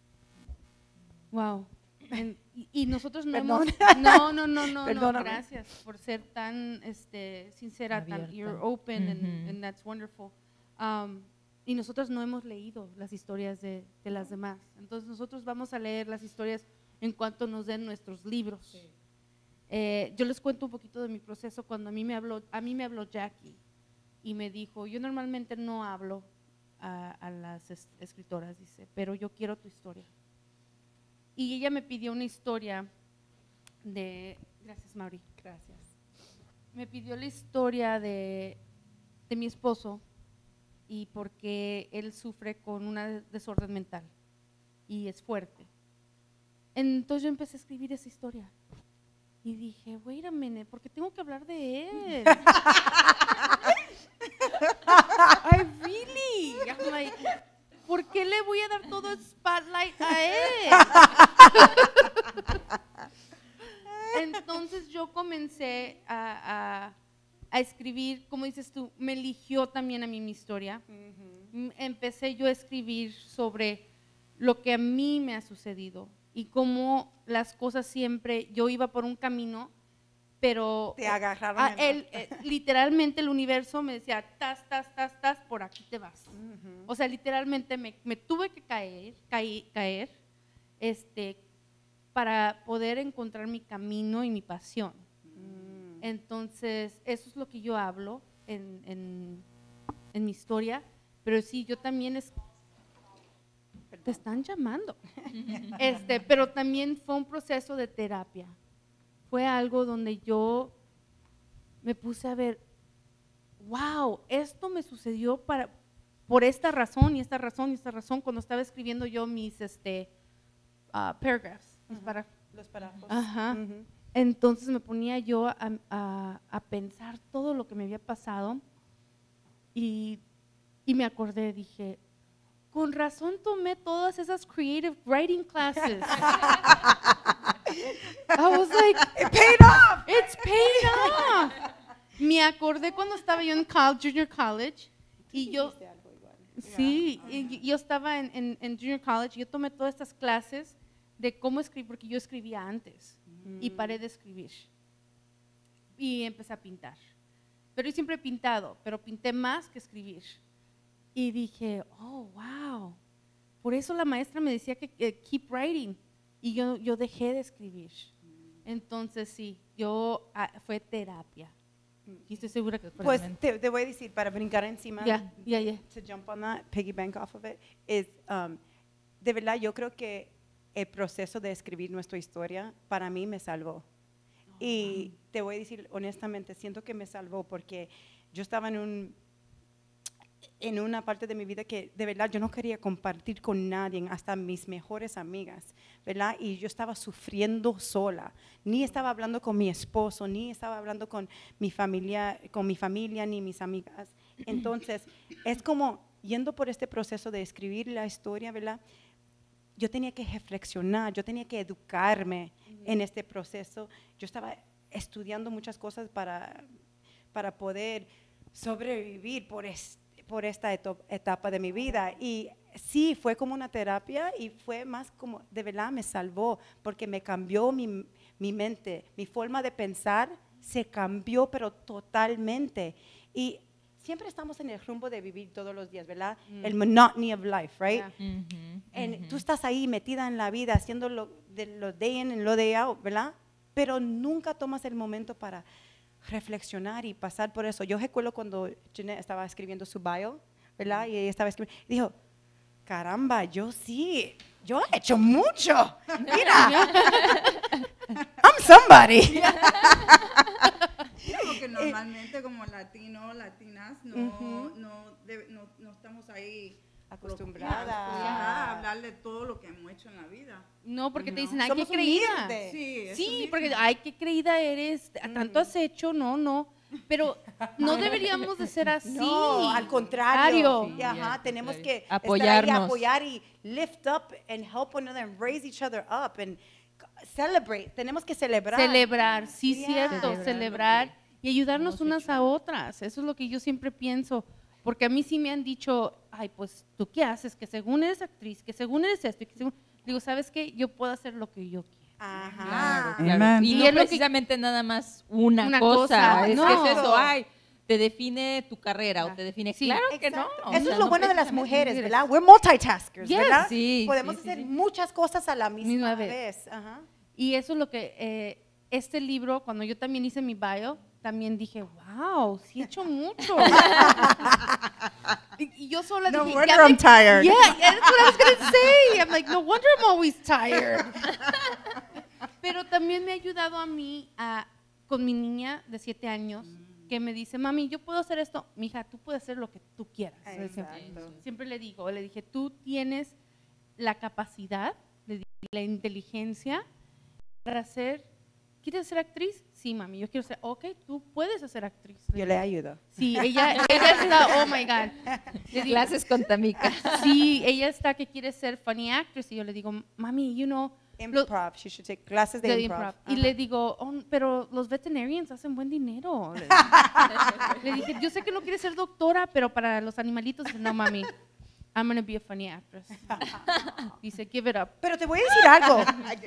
Wow. En- y, y nosotros no Perdón. hemos, no, no, no, no, no, Perdóname. gracias por ser tan este, sincera, tan, Abierta. you're open and, Ujú. and that's wonderful. Um, y nosotros no hemos leído las historias de, de las demás. Entonces nosotros vamos a leer las historias en cuanto nos den nuestros libros. Eh, yo les cuento un poquito de mi proceso cuando a mí me habló, a mí me habló Jackie y me dijo, yo normalmente no hablo a, a las es- escritoras, dice, pero yo quiero tu historia. Y ella me pidió una historia de, gracias Mauri, Gracias. me pidió la historia de, de mi esposo y porque él sufre con una desorden mental y es fuerte. Entonces yo empecé a escribir esa historia y dije, wait a minute, ¿por qué tengo que hablar de él? I really, I'm like, ¿por qué le voy a dar todo el spotlight a él? Entonces yo comencé a, a- a escribir, como dices tú, me eligió también a mí mi historia. M- Empecé yo a escribir sobre lo que a mí me ha sucedido y cómo las cosas siempre, yo iba por un camino, pero Te agarraron a en- él, eh, literalmente el universo me decía, tas, tas, tas, tas, por aquí te vas. O sea, literalmente me, me tuve que caer, caí- caer, este, para poder encontrar mi camino y mi pasión. Entonces, eso es lo que yo hablo en, en, en mi historia, pero sí, yo también es, te están llamando, este, pero también fue un proceso de terapia. Fue algo donde yo me puse a ver, wow, esto me sucedió para, por esta razón y esta razón y esta razón cuando estaba escribiendo yo mis este, ah, paragraphs, mis para- Los párrafos. Ajá. Ujú. Entonces me ponía yo a, a- a pensar todo lo que me había pasado y, y me acordé, dije, con razón tomé todas esas creative writing classes. I was like, It paid off. it's paid off. Me acordé cuando estaba yo en college, junior college y yo, Dijiste algo igual. sí, y yo estaba en, en, en junior college, yo tomé todas estas clases de cómo escribir, porque yo escribía antes y paré de escribir y empecé a pintar. Pero yo siempre he pintado, pero pinté más que escribir. Y dije, oh, wow, por eso la maestra me decía que, que keep writing y yo, yo dejé de escribir. Entonces sí, yo, ah, fue terapia. Y estoy segura que Pues te, te voy a decir, para brincar encima, ya, ya, ya. to jump on that, piggyback off of it, is, um, de verdad yo creo que el proceso de escribir nuestra historia para mí me salvó. Y te voy a decir honestamente, siento que me salvó porque yo estaba en un en una parte de mi vida que de verdad yo no quería compartir con nadie, hasta mis mejores amigas, ¿verdad? Y yo estaba sufriendo sola, ni estaba hablando con mi esposo, ni estaba hablando con mi familia, con mi familia, ni mis amigas. Entonces, es como yendo por este proceso de escribir la historia, ¿verdad? Yo tenía que reflexionar, yo tenía que educarme en este proceso. Yo estaba estudiando muchas cosas para, para poder sobrevivir por este por esta eto- etapa de mi vida. Y sí, fue como una terapia y fue más como, de verdad me salvó, porque me cambió mi, mi mente, mi forma de pensar se cambió, pero totalmente. Y siempre estamos en el rumbo de vivir todos los días, ¿verdad? El monotony of life, right? Yeah. Ujú, En- ujú. Tú estás ahí metida en la vida, haciendo lo, de, lo day in y lo day out, ¿verdad? Pero nunca tomas el momento para reflexionar y pasar por eso. Yo recuerdo cuando Jeanette estaba escribiendo su bio, ¿verdad? Y ella estaba escribiendo, y dijo, caramba, yo sí, yo he hecho mucho. Mira, I'm somebody. Porque normalmente como latinos, latinas, no, Ujú. no, debe- no, no estamos ahí acostumbrada. a hablarle todo lo que hemos hecho en la vida. No, porque te No. dicen, ay, Somos qué creída. humildes. Sí, eso Sí, mismo. porque, ay, qué creída eres, tanto has hecho, no, no. Pero no deberíamos de ser así. No, al contrario. Sí, Y, ajá, al tenemos contrario. que Apoyarnos. estar ahí, apoyar y lift up and help one another and raise each other up and celebrate. Tenemos que celebrar. Celebrar, sí, Yeah. cierto, Celebrar celebrar, lo que y ayudarnos hemos unas hecho. a otras. Eso es lo que yo siempre pienso. Porque a mí sí me han dicho, ay, pues, ¿tú qué haces? Que según eres actriz, que según eres esto, y que según... Digo, ¿sabes qué? Yo puedo hacer lo que yo quiero. Ajá. Claro, Amen. claro. Y Y no es lo que- precisamente nada más una, Una cosa. cosa, Es no. que es eso, ay, te define tu carrera o te define. Sí, claro que no. Exacto. o Eso sea, es lo no bueno de las precisamente. mujeres, ¿verdad? We're multitaskers, Yes. ¿verdad? Sí, Podemos sí, sí, hacer sí. muchas cosas a la misma, Misma vez. vez. Ajá. Y eso es lo que eh, este libro, cuando yo también hice mi bio, también dije, wow, sí he hecho mucho. y, y yo sola No dije, wonder ya me- I'm tired. Yeah, that's what I was gonna say. I'm like, no wonder I'm always tired. Pero también me ha ayudado a mí a, con mi niña de siete años, que me dice, mami, yo puedo hacer esto. Mija, tú puedes hacer lo que tú quieras. Exacto. Siempre, siempre le digo, le dije, tú tienes la capacidad, le dije, la inteligencia para ser, ¿quieres ser actriz? Sí, mami, yo quiero ser, ok, tú puedes ser actriz. Le Yo digo, le ayudo. sí, ella, ella está, oh my God. Le digo, Clases con Tamika. sí, ella está que quiere ser funny actress y yo le digo, mami, you know, lo- Improv. She should take classes de, de improv. improv. Y Ajá. le digo, "Oh, pero los veterinarians hacen buen dinero. Le, le dije, yo sé que no quieres ser doctora, pero para los animalitos, no, mami, I'm going to be a funny actress. Dice, give it up. Pero te voy a decir algo.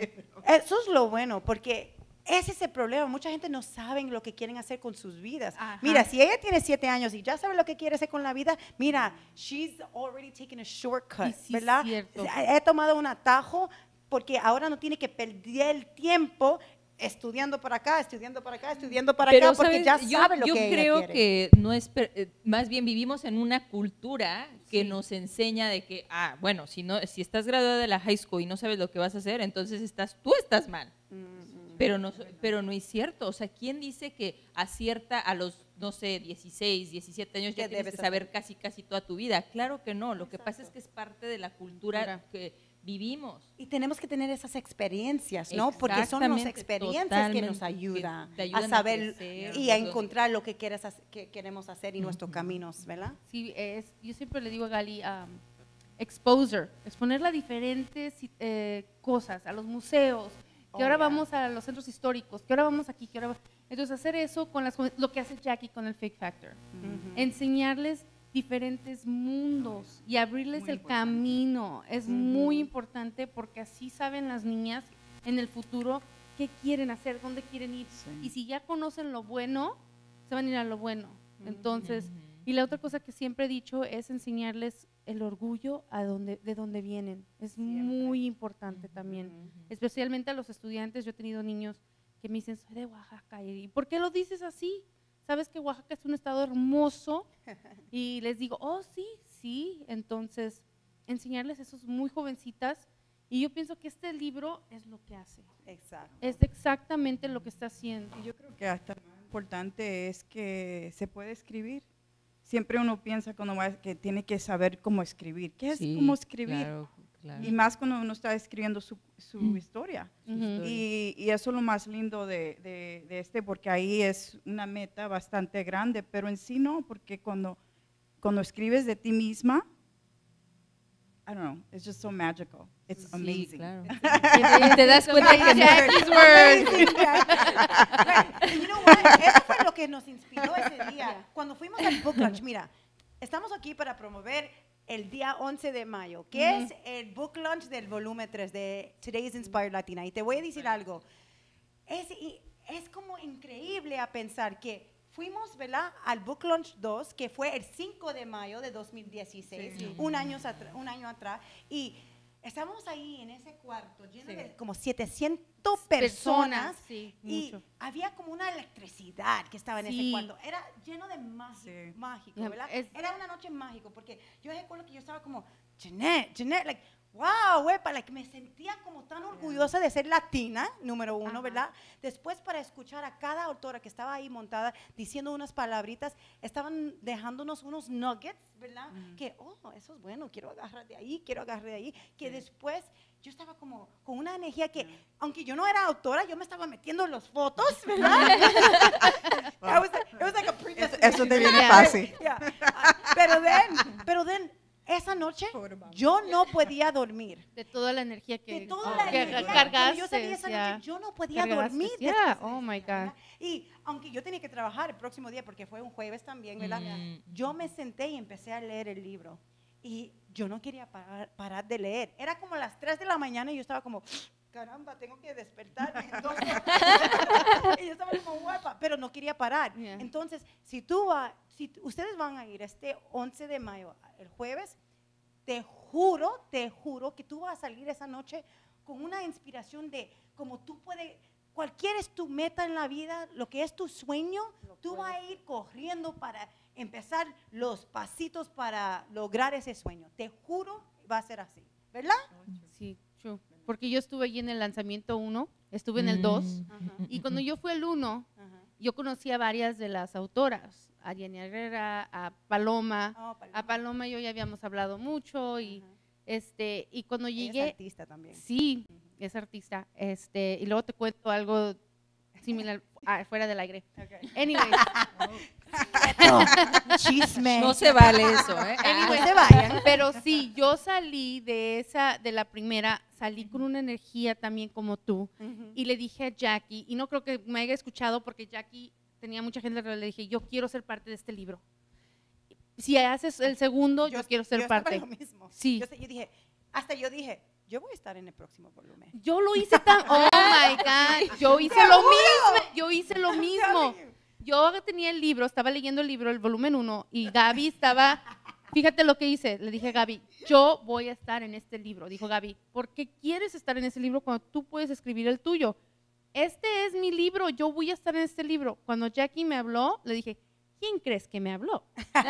Eso es lo bueno, porque ese es el problema. Mucha gente no sabe lo que quieren hacer con sus vidas. Ajá. Mira, si ella tiene siete años y ya sabe lo que quiere hacer con la vida, mira, she's already taken a shortcut, Y sí, ¿verdad? cierto. He tomado un atajo porque ahora no tiene que perder el tiempo estudiando para acá, estudiando para acá, estudiando para Pero, acá, porque ¿sabes? ya yo, sabe lo yo que ella creo quiere. que no es, per- eh, más bien vivimos en una cultura que nos enseña de que, ah, bueno, si no, si estás graduada de la high school y no sabes lo que vas a hacer, entonces estás, tú estás mal. Pero no, pero no es cierto. O sea, ¿quién dice que acierta a los, no sé, dieciséis, diecisiete años ya ¿Qué tienes debes que saber hacer? casi, casi toda tu vida? Claro que no. Lo que pasa es que es parte de la cultura Cultura. que vivimos. Y tenemos que tener esas experiencias, ¿no? Porque son las Exactamente, experiencias que nos totalmente, que ayudan te ayudan a a saber crecer, y a todo. encontrar lo que, quieres hacer- que queremos hacer y nuestros caminos, ¿verdad? Sí, es, yo siempre le digo a Gali, um, exposure, exponerla a diferentes eh, cosas, a los museos, que Oh, ahora yeah. vamos a los centros históricos, que ahora vamos aquí, que ahora va- entonces hacer eso con las jóvenes, lo que hace Jackie con el Fake Factor, enseñarles diferentes mundos y abrirles Muy el importante. camino, es muy importante porque así saben las niñas en el futuro qué quieren hacer, dónde quieren ir, Sí. y si ya conocen lo bueno, se van a ir a lo bueno, entonces, y la otra cosa que siempre he dicho es enseñarles el orgullo a donde, de donde vienen. Es muy importante también, especialmente a los estudiantes. Yo he tenido niños que me dicen, soy de Oaxaca. ¿Y por qué lo dices así? ¿Sabes que Oaxaca es un estado hermoso? Y les digo, oh, sí, sí. Entonces, enseñarles eso muy jovencitas. Y yo pienso que este libro es lo que hace. Exacto. Es exactamente lo que está haciendo. Y yo creo que hasta lo más importante es que se puede escribir. Siempre uno piensa cuando va, que tiene que saber cómo escribir. ¿Qué es Sí, cómo escribir? Claro, claro. Y más cuando uno está escribiendo su, su historia. Ujú. Y, y eso es lo más lindo de, de- de este, porque ahí es una meta bastante grande, pero en sí no, porque cuando, cuando escribes de ti misma, I don't know, it's just so magical. It's Sí, amazing. claro. Y te das cuenta que no. Jackie's words. Right. You know what? Eso fue lo que nos inspiró ese día. Cuando fuimos al book lunch, mira, estamos aquí para promover el día once de mayo, que es el book lunch del volumen tres de Today's Inspired Latina. Y te voy a decir algo. Es, y- es como increíble a pensar que fuimos, ¿verdad?, al book lunch dos, que fue el cinco de mayo de dos mil dieciséis, un, año atra- un año atrás, y estábamos ahí en ese cuarto lleno Sí. de como setecientas personas, sí, y mucho. había como una electricidad que estaba en ese Sí. cuarto. Era lleno de mágico, Sí. mágico, Ya, ¿verdad? es- Era una noche mágica, porque yo recuerdo que yo estaba como, Jeanette, Jeanette, like, wow, güey, para que me sentía como tan orgullosa de ser latina, número uno, Ajá. ¿verdad? Después para escuchar a cada autora que estaba ahí montada diciendo unas palabritas, estaban dejándonos unos nuggets, ¿verdad? Que, oh, eso es bueno, quiero agarrar de ahí, quiero agarrar de ahí, que después yo estaba como con una energía que, aunque yo no era autora, yo me estaba metiendo en las fotos, ¿verdad? It was like- it was like a predestination. Eso te viene Yeah. fácil. Yeah. Ah, pero then, pero then, esa noche yo no podía dormir. De toda la energía que, De toda la que energía. cargaste. Cuando yo salí esa ya. noche, yo no podía Cargaste, dormir. yeah. después de Oh ese my día, God. ¿verdad? Y aunque yo tenía que trabajar el próximo día, porque fue un jueves también, ¿verdad? Mm. Yo me senté y empecé a leer el libro. Y yo no quería parar, parar de leer. Era como las tres de la mañana y yo estaba como, caramba, tengo que despertar. Entonces, y yo estaba como guapa, pero no quería parar. Yeah. Entonces, si tú va, si t- ustedes van a ir este once de mayo, el jueves, te juro, te juro que tú vas a salir esa noche con una inspiración de como tú puedes, cualquier es tu meta en la vida, lo que es tu sueño, tú vas a ir corriendo para empezar los pasitos para lograr ese sueño. Te juro, va a ser así, ¿verdad? Sí, true. Porque yo estuve allí en el lanzamiento uno, estuve en el dos, Ajá, y cuando yo fui al uno, ajá. yo conocí a varias de las autoras, a Diana Herrera, a Paloma. Oh, Paloma. A Paloma y yo ya habíamos hablado mucho, y, Ajá. este, y cuando Ella es llegué, artista también. sí, es artista, este, y luego te cuento algo similar ah, fuera del aire. Anyways, Chisme. No se vale eso, ¿eh? No se vayan. pero sí, yo salí de esa, de la primera, salí con una energía también como tú, Ujú. y le dije a Jackie, y no creo que me haya escuchado porque Jackie tenía mucha gente alrededor, le dije, yo quiero ser parte de este libro. Si haces el segundo, yo, quiero ser yo estaba parte. lo mismo. Sí. Yo, sé- yo dije, hasta yo dije, yo voy a estar en el próximo volumen. Yo lo hice tan, oh my God, yo hice lo mismo, yo hice lo mismo. Yo tenía el libro, estaba leyendo el libro, el volumen uno, y Gaby estaba, fíjate lo que hice, le dije a Gaby, yo voy a estar en este libro. Dijo Gaby, ¿por qué quieres estar en ese libro cuando tú puedes escribir el tuyo? Este es mi libro, yo voy a estar en este libro. Cuando Jackie me habló, le dije, ¿quién crees que me habló?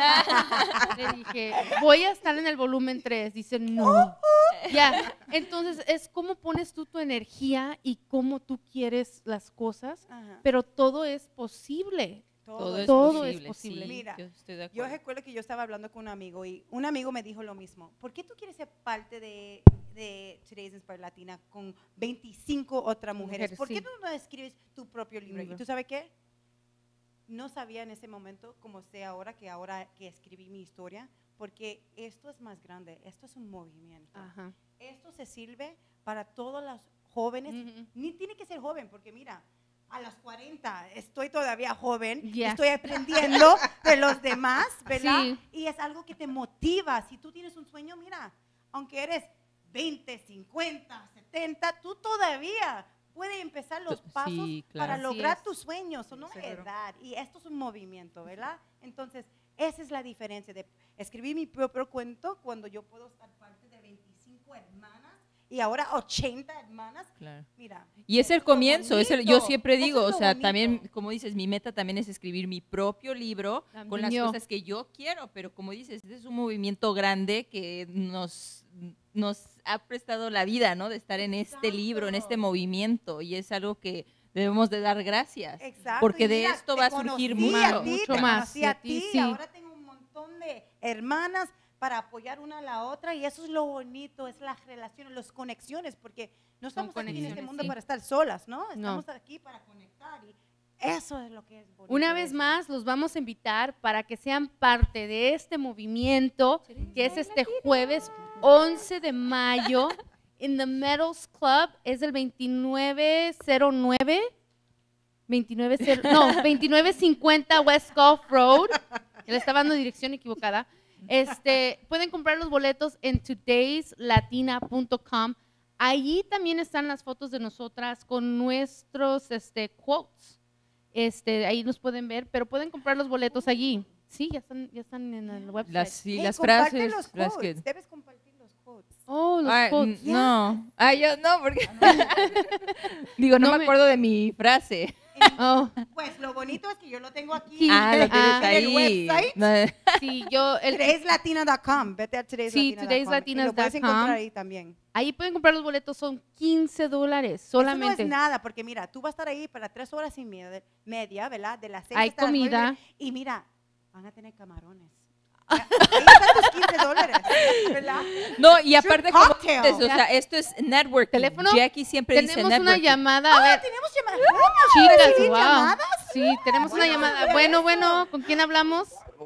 Le dije, voy a estar en el volumen tres. Dice, no. Ya, entonces es cómo pones tú tu energía y cómo tú quieres las cosas, Ajá. pero todo es posible. Todo es Todo es posible. posible. sí, Mira, yo estoy de Yo acuerdo. recuerdo que yo estaba hablando con un amigo y un amigo me dijo lo mismo. ¿Por qué tú quieres ser parte de, de Today's Inspired Latina con veinticinco otras mujeres? Mujeres, ¿Por qué sí. tú no escribes tu propio libro? Libro. ¿Y tú sabes qué? No sabía en ese momento como sé ahora que ahora que escribí mi historia, porque esto es más grande, esto es un movimiento. Ajá. Esto se sirve para todos los jóvenes, Ujú. ni tiene que ser joven, porque mira, a los cuarenta estoy todavía joven, Ya. estoy aprendiendo de los demás, ¿verdad? Sí. Y es algo que te motiva. Si tú tienes un sueño, mira, aunque eres veinte, cincuenta, setenta, tú todavía puedes empezar los Sí, pasos claro. para Así lograr es. tus sueños. Eso no es seguro. edad. Y esto es un movimiento, ¿verdad? Entonces, esa es la diferencia de escribir mi propio cuento cuando yo puedo estar parte de veinticinco hermanas y ahora ochenta hermanas. Claro. Mira. Y es eso el lo comienzo, es el- yo bonito, siempre eso digo, es o lo sea, bonito. también, como dices, mi meta también es escribir mi propio libro con También las yo. cosas que yo quiero, pero como dices, este es un movimiento grande que nos, nos ha prestado la vida, ¿no? De estar en este libro, en este Exacto. movimiento, y es algo que debemos de dar gracias. Exacto. Porque y de mira, esto te va a surgir conocí mucho. a ti, Mucho te más, conocí y a a ti, ti, sí. ahora tengo un montón de hermanas para apoyar una a la otra y eso es lo bonito, es las relaciones, las conexiones, porque no Son estamos aquí en este conexiones, mundo sí. para estar solas, ¿no? No. Estamos aquí para conectar y eso es lo que es bonito. Una de vez esto. más, los vamos a invitar para que sean parte de este movimiento que es este jueves once de mayo en The Metals Club. Es el veintinueve cero nueve, veintinueve cero, no, veintinueve cincuenta West Gulf Road. Le estaba dando dirección equivocada. Este, pueden comprar los boletos en todays latina punto com. Allí también están las fotos de nosotras con nuestros este, quotes. Este, ahí nos pueden ver, pero pueden comprar los boletos allí. Sí, ya están, ya están en el website. Las, sí, Hey, las comparte frases, los las quotes, que... debes compartir los quotes. Oh, los Ah, quotes. n- no, ah, yo no, porque digo, no, No me me- acuerdo de mi frase. Oh, Pues lo bonito es que yo lo tengo aquí. Sí. Ah, lo en tienes Ah. el ahí. website. No, sí, yo, el, today's latina punto com. Vete a today's Sí, latina punto com. today's Y latinas lo puedes punto com. encontrar ahí también. ahí pueden comprar los boletos, son quince dólares Eso solamente. no es nada, porque mira, tú vas a estar ahí para tres horas y media, media ¿verdad? De las seis Hay hasta las nueve, comida. y mira, van a tener camarones. Ya, ahí están tus quince dólares, ¿verdad? no, y aparte, como cocktail. dices, o sea, esto es networking. ¿Teléfono? Jackie siempre dice Tenemos una networking. llamada, a ver, ¿Tenemos llamadas? ¿Podemos chicas, recibir wow. llamadas? Sí, tenemos una llamada. Bueno, bueno, ¿con quién hablamos?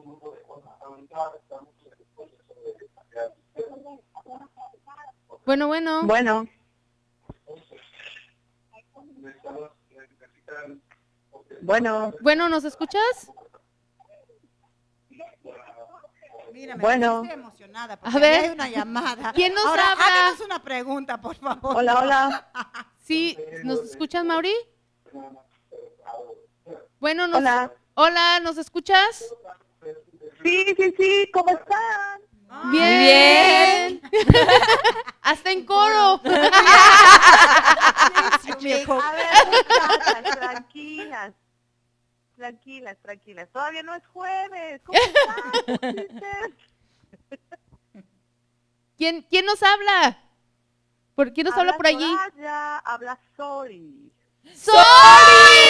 Bueno, bueno. Bueno, bueno, Bueno, ¿nos escuchas? Mira, me Bueno. pusiste emocionada porque A ver. hay una llamada. ¿Quién nos Ahora, habla? háganos una pregunta, por favor. hola, hola, Sí, ¿nos escuchas, Mauri? Bueno, nos, hola. hola, ¿nos escuchas? Sí, sí, sí, ¿cómo están? Bien. Hasta en coro. Viejo. A ver, muchachas, tranquilas, tranquilas, tranquilas. Todavía no es jueves. ¿Cómo están? ¿Quién, quién nos habla? ¿Por quién nos habla por allí? Ya habla Sori. ¡Sorry!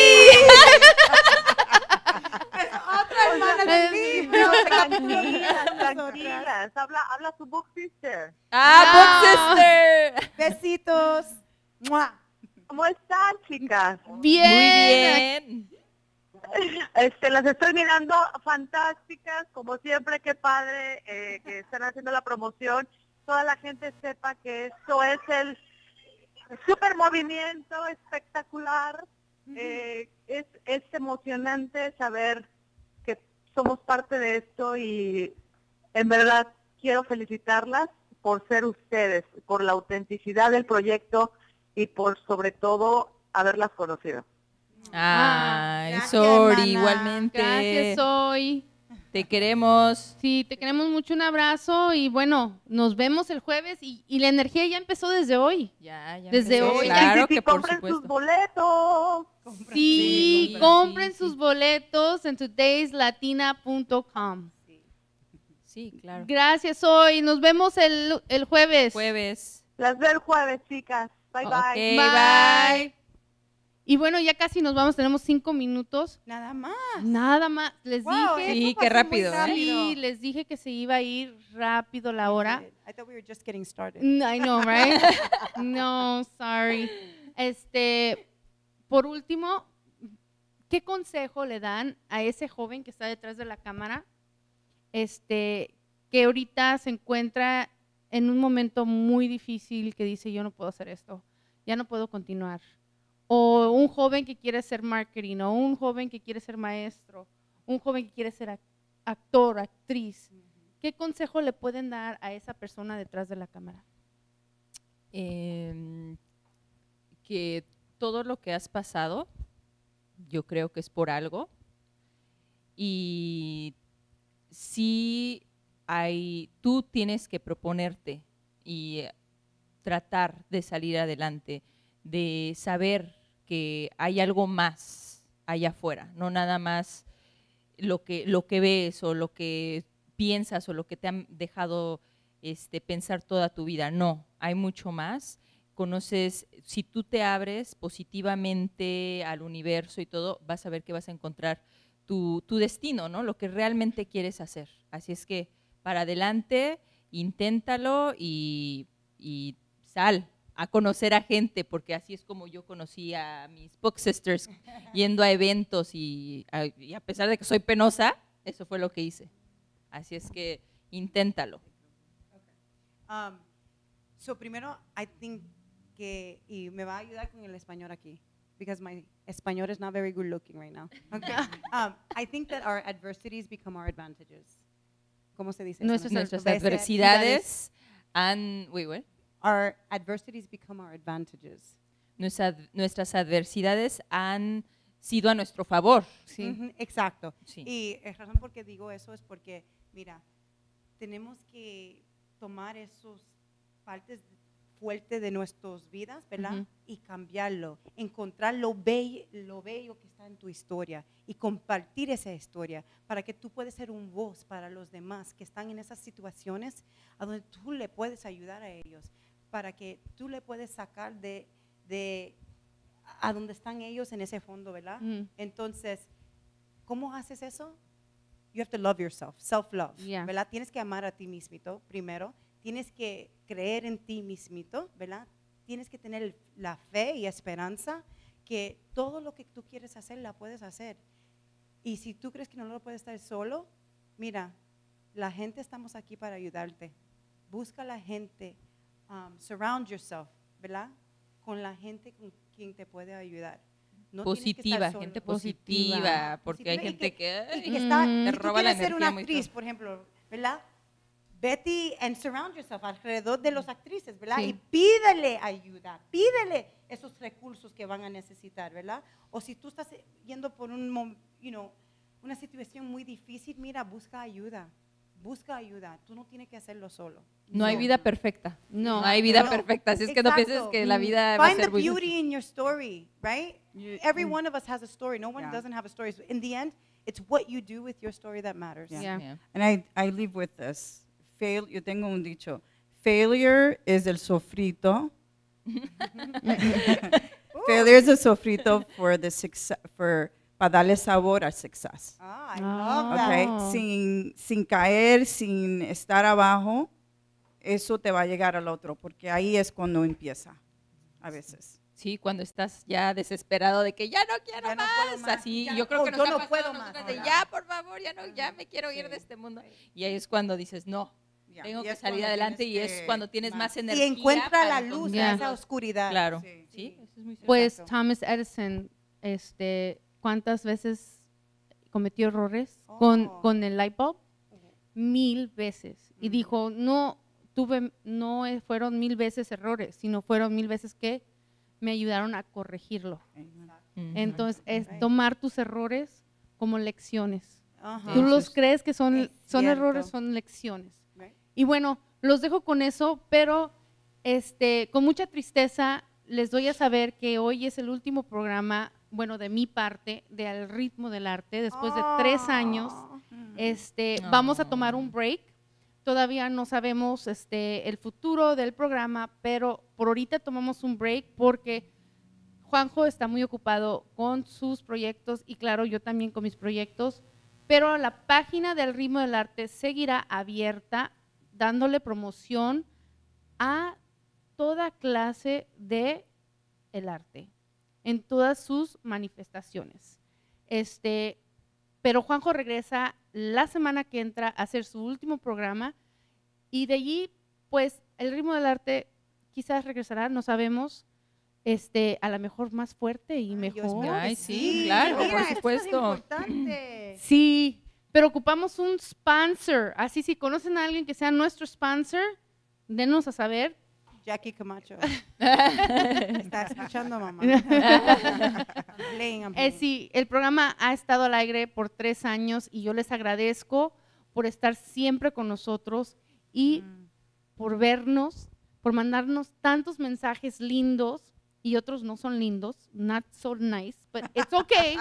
Otra hermana del niño. Tranquilas, tranquilas. Habla, habla su book sister. Ah, Book Sister. Besitos. ¡Mua! ¿Cómo están, chicas? Bien. Muy bien. Este, las estoy mirando fantásticas, como siempre, qué padre eh, que están haciendo la promoción. Toda la gente sepa que esto es el super movimiento espectacular. Eh, es, es emocionante saber que somos parte de esto y en verdad quiero felicitarlas por ser ustedes, por la autenticidad del proyecto y por sobre todo haberlas conocido. Ay, gracias, sorry, hermana. igualmente. Gracias, Soy. Te queremos. Sí, te queremos mucho, un abrazo y bueno, nos vemos el jueves y, y la energía ya empezó desde hoy. Ya, ya Desde empezó. hoy. Claro Sí, sí, sí, que por compren sus supuesto. boletos. Sí, Sí, compren sí, sus sí. boletos en todays latina punto com. Sí, claro. Gracias, Soy. Nos vemos el, el jueves. Jueves. Las veo el jueves, chicas. Bye, Ok, bye. Bye. Y bueno, ya casi nos vamos, tenemos cinco minutos. Nada más. Nada más, les Wow, dije. Sí, eso qué pasó muy rápido, ¿eh? Sí, les dije que se iba a ir rápido la hora. I thought we were just getting started. Mm, I know, right? No, sorry. Este, por último, ¿qué consejo le dan a ese joven que está detrás de la cámara? Este, que ahorita se encuentra en un momento muy difícil, que dice, yo no puedo hacer esto, ya no puedo continuar. O un joven que quiere ser marketing, o un joven que quiere ser maestro, un joven que quiere ser ac- actor, actriz. ¿Qué consejo le pueden dar a esa persona detrás de la cámara? Em, que todo lo que has pasado, yo creo que es por algo. Y sí hay, tú tienes que proponerte y eh, tratar de salir adelante, de saber que hay algo más allá afuera, no nada más lo que, lo que ves o lo que piensas o lo que te han dejado este, pensar toda tu vida. No, hay mucho más. Conoces, si tú te abres positivamente al universo y todo, vas a ver que vas a encontrar tu, tu destino, ¿no? Lo que realmente quieres hacer. Así es que para adelante, inténtalo y, y sal a conocer a gente, porque así es como yo conocí a mis Book Sisters, yendo a eventos y a, y a pesar de que soy penosa, eso fue lo que hice. Así es que inténtalo. Um, so primero, I think que, y me va a ayudar con el español aquí, because my español is not very good looking right now. Okay. Um, I think that our adversities become our advantages. ¿Cómo se dice? eso? Nuestras Nuestras adversidades adversidades han, wait, what? Our adversities become our advantages. Nuestra- nuestras adversidades han sido a nuestro favor. Sí. Ujú, exacto. Sí. Y la razón por qué digo eso es porque, mira, tenemos que tomar esos partes fuerte de nuestras vidas, ¿verdad? Ujú. Y cambiarlo, encontrar lo bello, lo bello que está en tu historia y compartir esa historia para que tú puedas ser un voz para los demás que están en esas situaciones a donde tú le puedes ayudar a ellos, para que tú le puedes sacar de, de a donde están ellos en ese fondo, ¿verdad? Mm. Entonces, ¿cómo haces eso? You have to love yourself, self-love, Yeah. ¿verdad? Tienes que amar a ti mismito primero, tienes que creer en ti mismito, ¿verdad? Tienes que tener la fe y esperanza que todo lo que tú quieres hacer, la puedes hacer. Y si tú crees que no lo puedes estar solo, mira, la gente estamos aquí para ayudarte. Busca la gente, um, surround yourself, ¿verdad? Con la gente con quien te puede ayudar. No tienes que estar Positiva, solo. gente Positiva. positiva, porque Positiva hay y gente que, y ay, que está, Mm. si te tú roba la quieres ser energía una muy actriz, feo. por ejemplo, ¿verdad? Vete and surround yourself alrededor de los actrices, ¿verdad? Sí. Y pídele ayuda, pídele esos recursos que van a necesitar, ¿verdad? O si tú estás yendo por un, mom- you know, una situación muy difícil, mira, busca ayuda, busca ayuda. Tú no tienes que hacerlo solo. No hay vida perfecta. No. No hay vida No. perfecta. Así es que no Exacto. pienses que la Mm. vida va a Find ser the muy beauty fácil. in your story, right? You- Every mm. one of us has a story. No one Yeah. doesn't have a story. In the end, it's what you do with your story that matters. Yeah. Yeah. Yeah. And I, I live with this. Fail, yo tengo un dicho. Failure is el sofrito. Failure is el sofrito for the success, for, para darle sabor al success. Ah, I Ah. love that. Okay? Oh. Sin, sin caer, sin estar abajo, eso te va a llegar al otro, porque ahí es cuando empieza, a veces. Sí, cuando estás ya desesperado de que ya no quiero Ya no más, puedo más, así, ya- yo creo o que nos yo ha no pasado puedo a nosotras más, de ¿verdad? ya, por favor, ya no, ya me quiero ir Sí. de este mundo. Y ahí es cuando dices, no, Ya. tengo Y que es salir cuando adelante y tienes es que cuando tienes más, Y energía. encuentra para la luz Yeah. en esa oscuridad. Claro, Sí. sí, eso es muy cierto. Pues Exacto. Thomas Edison, este, ¿cuántas veces cometió errores con, Oh. con el light bulb? Mil veces. Y Ujú. dijo, no tuve, no eh, fueron mil veces errores, sino fueron mil veces que me ayudaron a corregirlo. Ujú. Entonces, es Right. tomar tus errores como lecciones. Ajá. Tú Eso los es- crees que son, es son cierto. errores, son lecciones. Right. Y bueno, los dejo con eso, pero este, con mucha tristeza les doy a saber que hoy es el último programa, bueno, de mi parte, de Al Ritmo del Arte, después de tres años. Este, Ah. vamos a tomar un break. Todavía no sabemos este, el futuro del programa, pero por ahorita tomamos un break porque Juanjo está muy ocupado con sus proyectos y claro, yo también con mis proyectos, pero la página del Ritmo del Arte seguirá abierta, dándole promoción a toda clase de el arte, en todas sus manifestaciones. Este, pero Juanjo regresa la semana que entra a hacer su último programa y de allí, pues, el Ritmo del Arte quizás regresará, no sabemos, este, a lo mejor más fuerte y Ay, yo mejor. espero que Ay, sí, claro, Mira, por esto es supuesto. importante. Sí, pero ocupamos un sponsor, así si conocen a alguien que sea nuestro sponsor, denos a saber. Jackie Camacho. Está escuchando, mamá. I'm playing, I'm Eh, playing. sí, el programa ha estado al aire por tres años y yo les agradezco por estar siempre con nosotros y por vernos, por mandarnos tantos mensajes lindos y otros no son lindos, not so nice, but it's okay.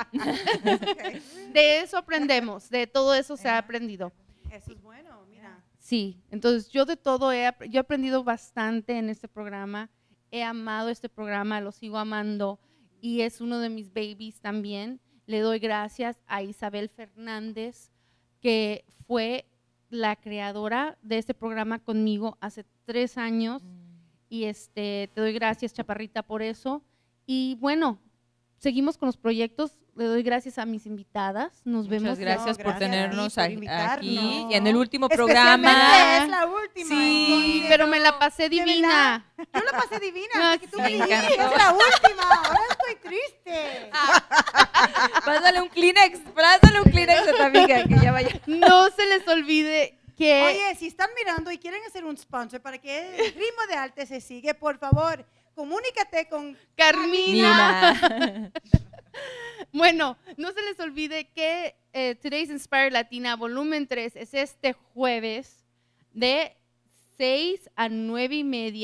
De eso aprendemos, de todo eso se ha aprendido. Eso es bueno, mira. Sí, entonces yo de todo he, ap- yo he aprendido bastante en este programa, he amado este programa, lo sigo amando y es uno de mis babies también. Le doy gracias a Isabel Fernández, que fue la creadora de este programa conmigo hace tres años y este, te doy gracias, Chaparrita, por eso. Y bueno, seguimos con los proyectos, le doy gracias a mis invitadas, nos Muchas vemos. gracias No, por gracias a ti tenernos por a- aquí invitarnos. en el último Especialmente programa. es la última. Sí, entonces, pero me la pasé ¿de divina. Yo la pasé divina. Ah, hasta que tú sí, me me dijiste, encantó. es la última. Ahora estoy triste. Pásale un Kleenex, pásale un Kleenex a tu amiga que ya vaya. No se les olvide que Oye, si están mirando y quieren hacer un sponsor para que el Ritmo de Arte se sigue, por favor, comunícate con Carmina. Nina. Bueno, no se les olvide que eh, Today's Inspired Latina volumen tres es este jueves de seis a nueve y media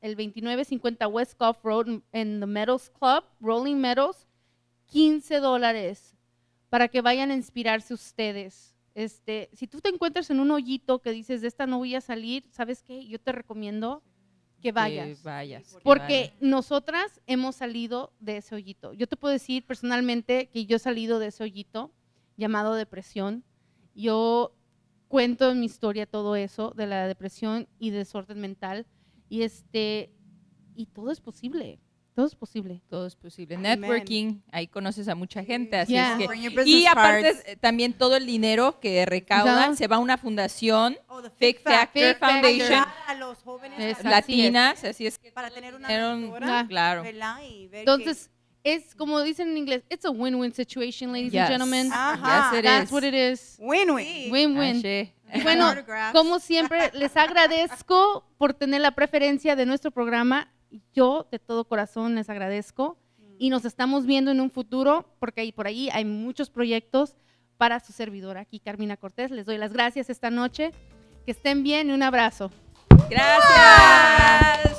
el veintinueve cincuenta West Gulf Road en The Meadows Club, Rolling Meadows, quince dólares para que vayan a inspirarse ustedes. Este, si tú te encuentras en un hoyito que dices, de esta no voy a salir, ¿sabes qué? Yo te recomiendo que vayas. Que vayas. que Porque vayas. nosotras hemos salido de ese hoyito. Yo te puedo decir personalmente que yo he salido de ese hoyito llamado depresión. Yo cuento en mi historia todo eso de la depresión y desorden mental y este y todo es posible. Todo es posible. Todo es posible. Amen. Networking, ahí conoces a mucha gente, así Yeah. es que Bring your business y aparte cards. eh, también todo el dinero que recaudan Ya. se va a una fundación, Oh, the Fake Factor Fake Factor. Foundation, Ayudar a los jóvenes Es- para, así latinas, así es que para tener una dinero- mentora, Ah. claro. ¿verdad? Y ver Entonces, es como dicen en inglés, it's a win-win situation, ladies Yes. and gentlemen. Ajá. Yes, it That's is. what it is. que win-win. Win-win. Ashe. Bueno, Autographs. como siempre, les agradezco por tener la preferencia de nuestro programa. Yo, de todo corazón, les agradezco. Y nos estamos viendo en un futuro, porque ahí, por ahí hay muchos proyectos para su servidora aquí, Carmina Cortés. Les doy las gracias esta noche. Que estén bien y un abrazo. Gracias.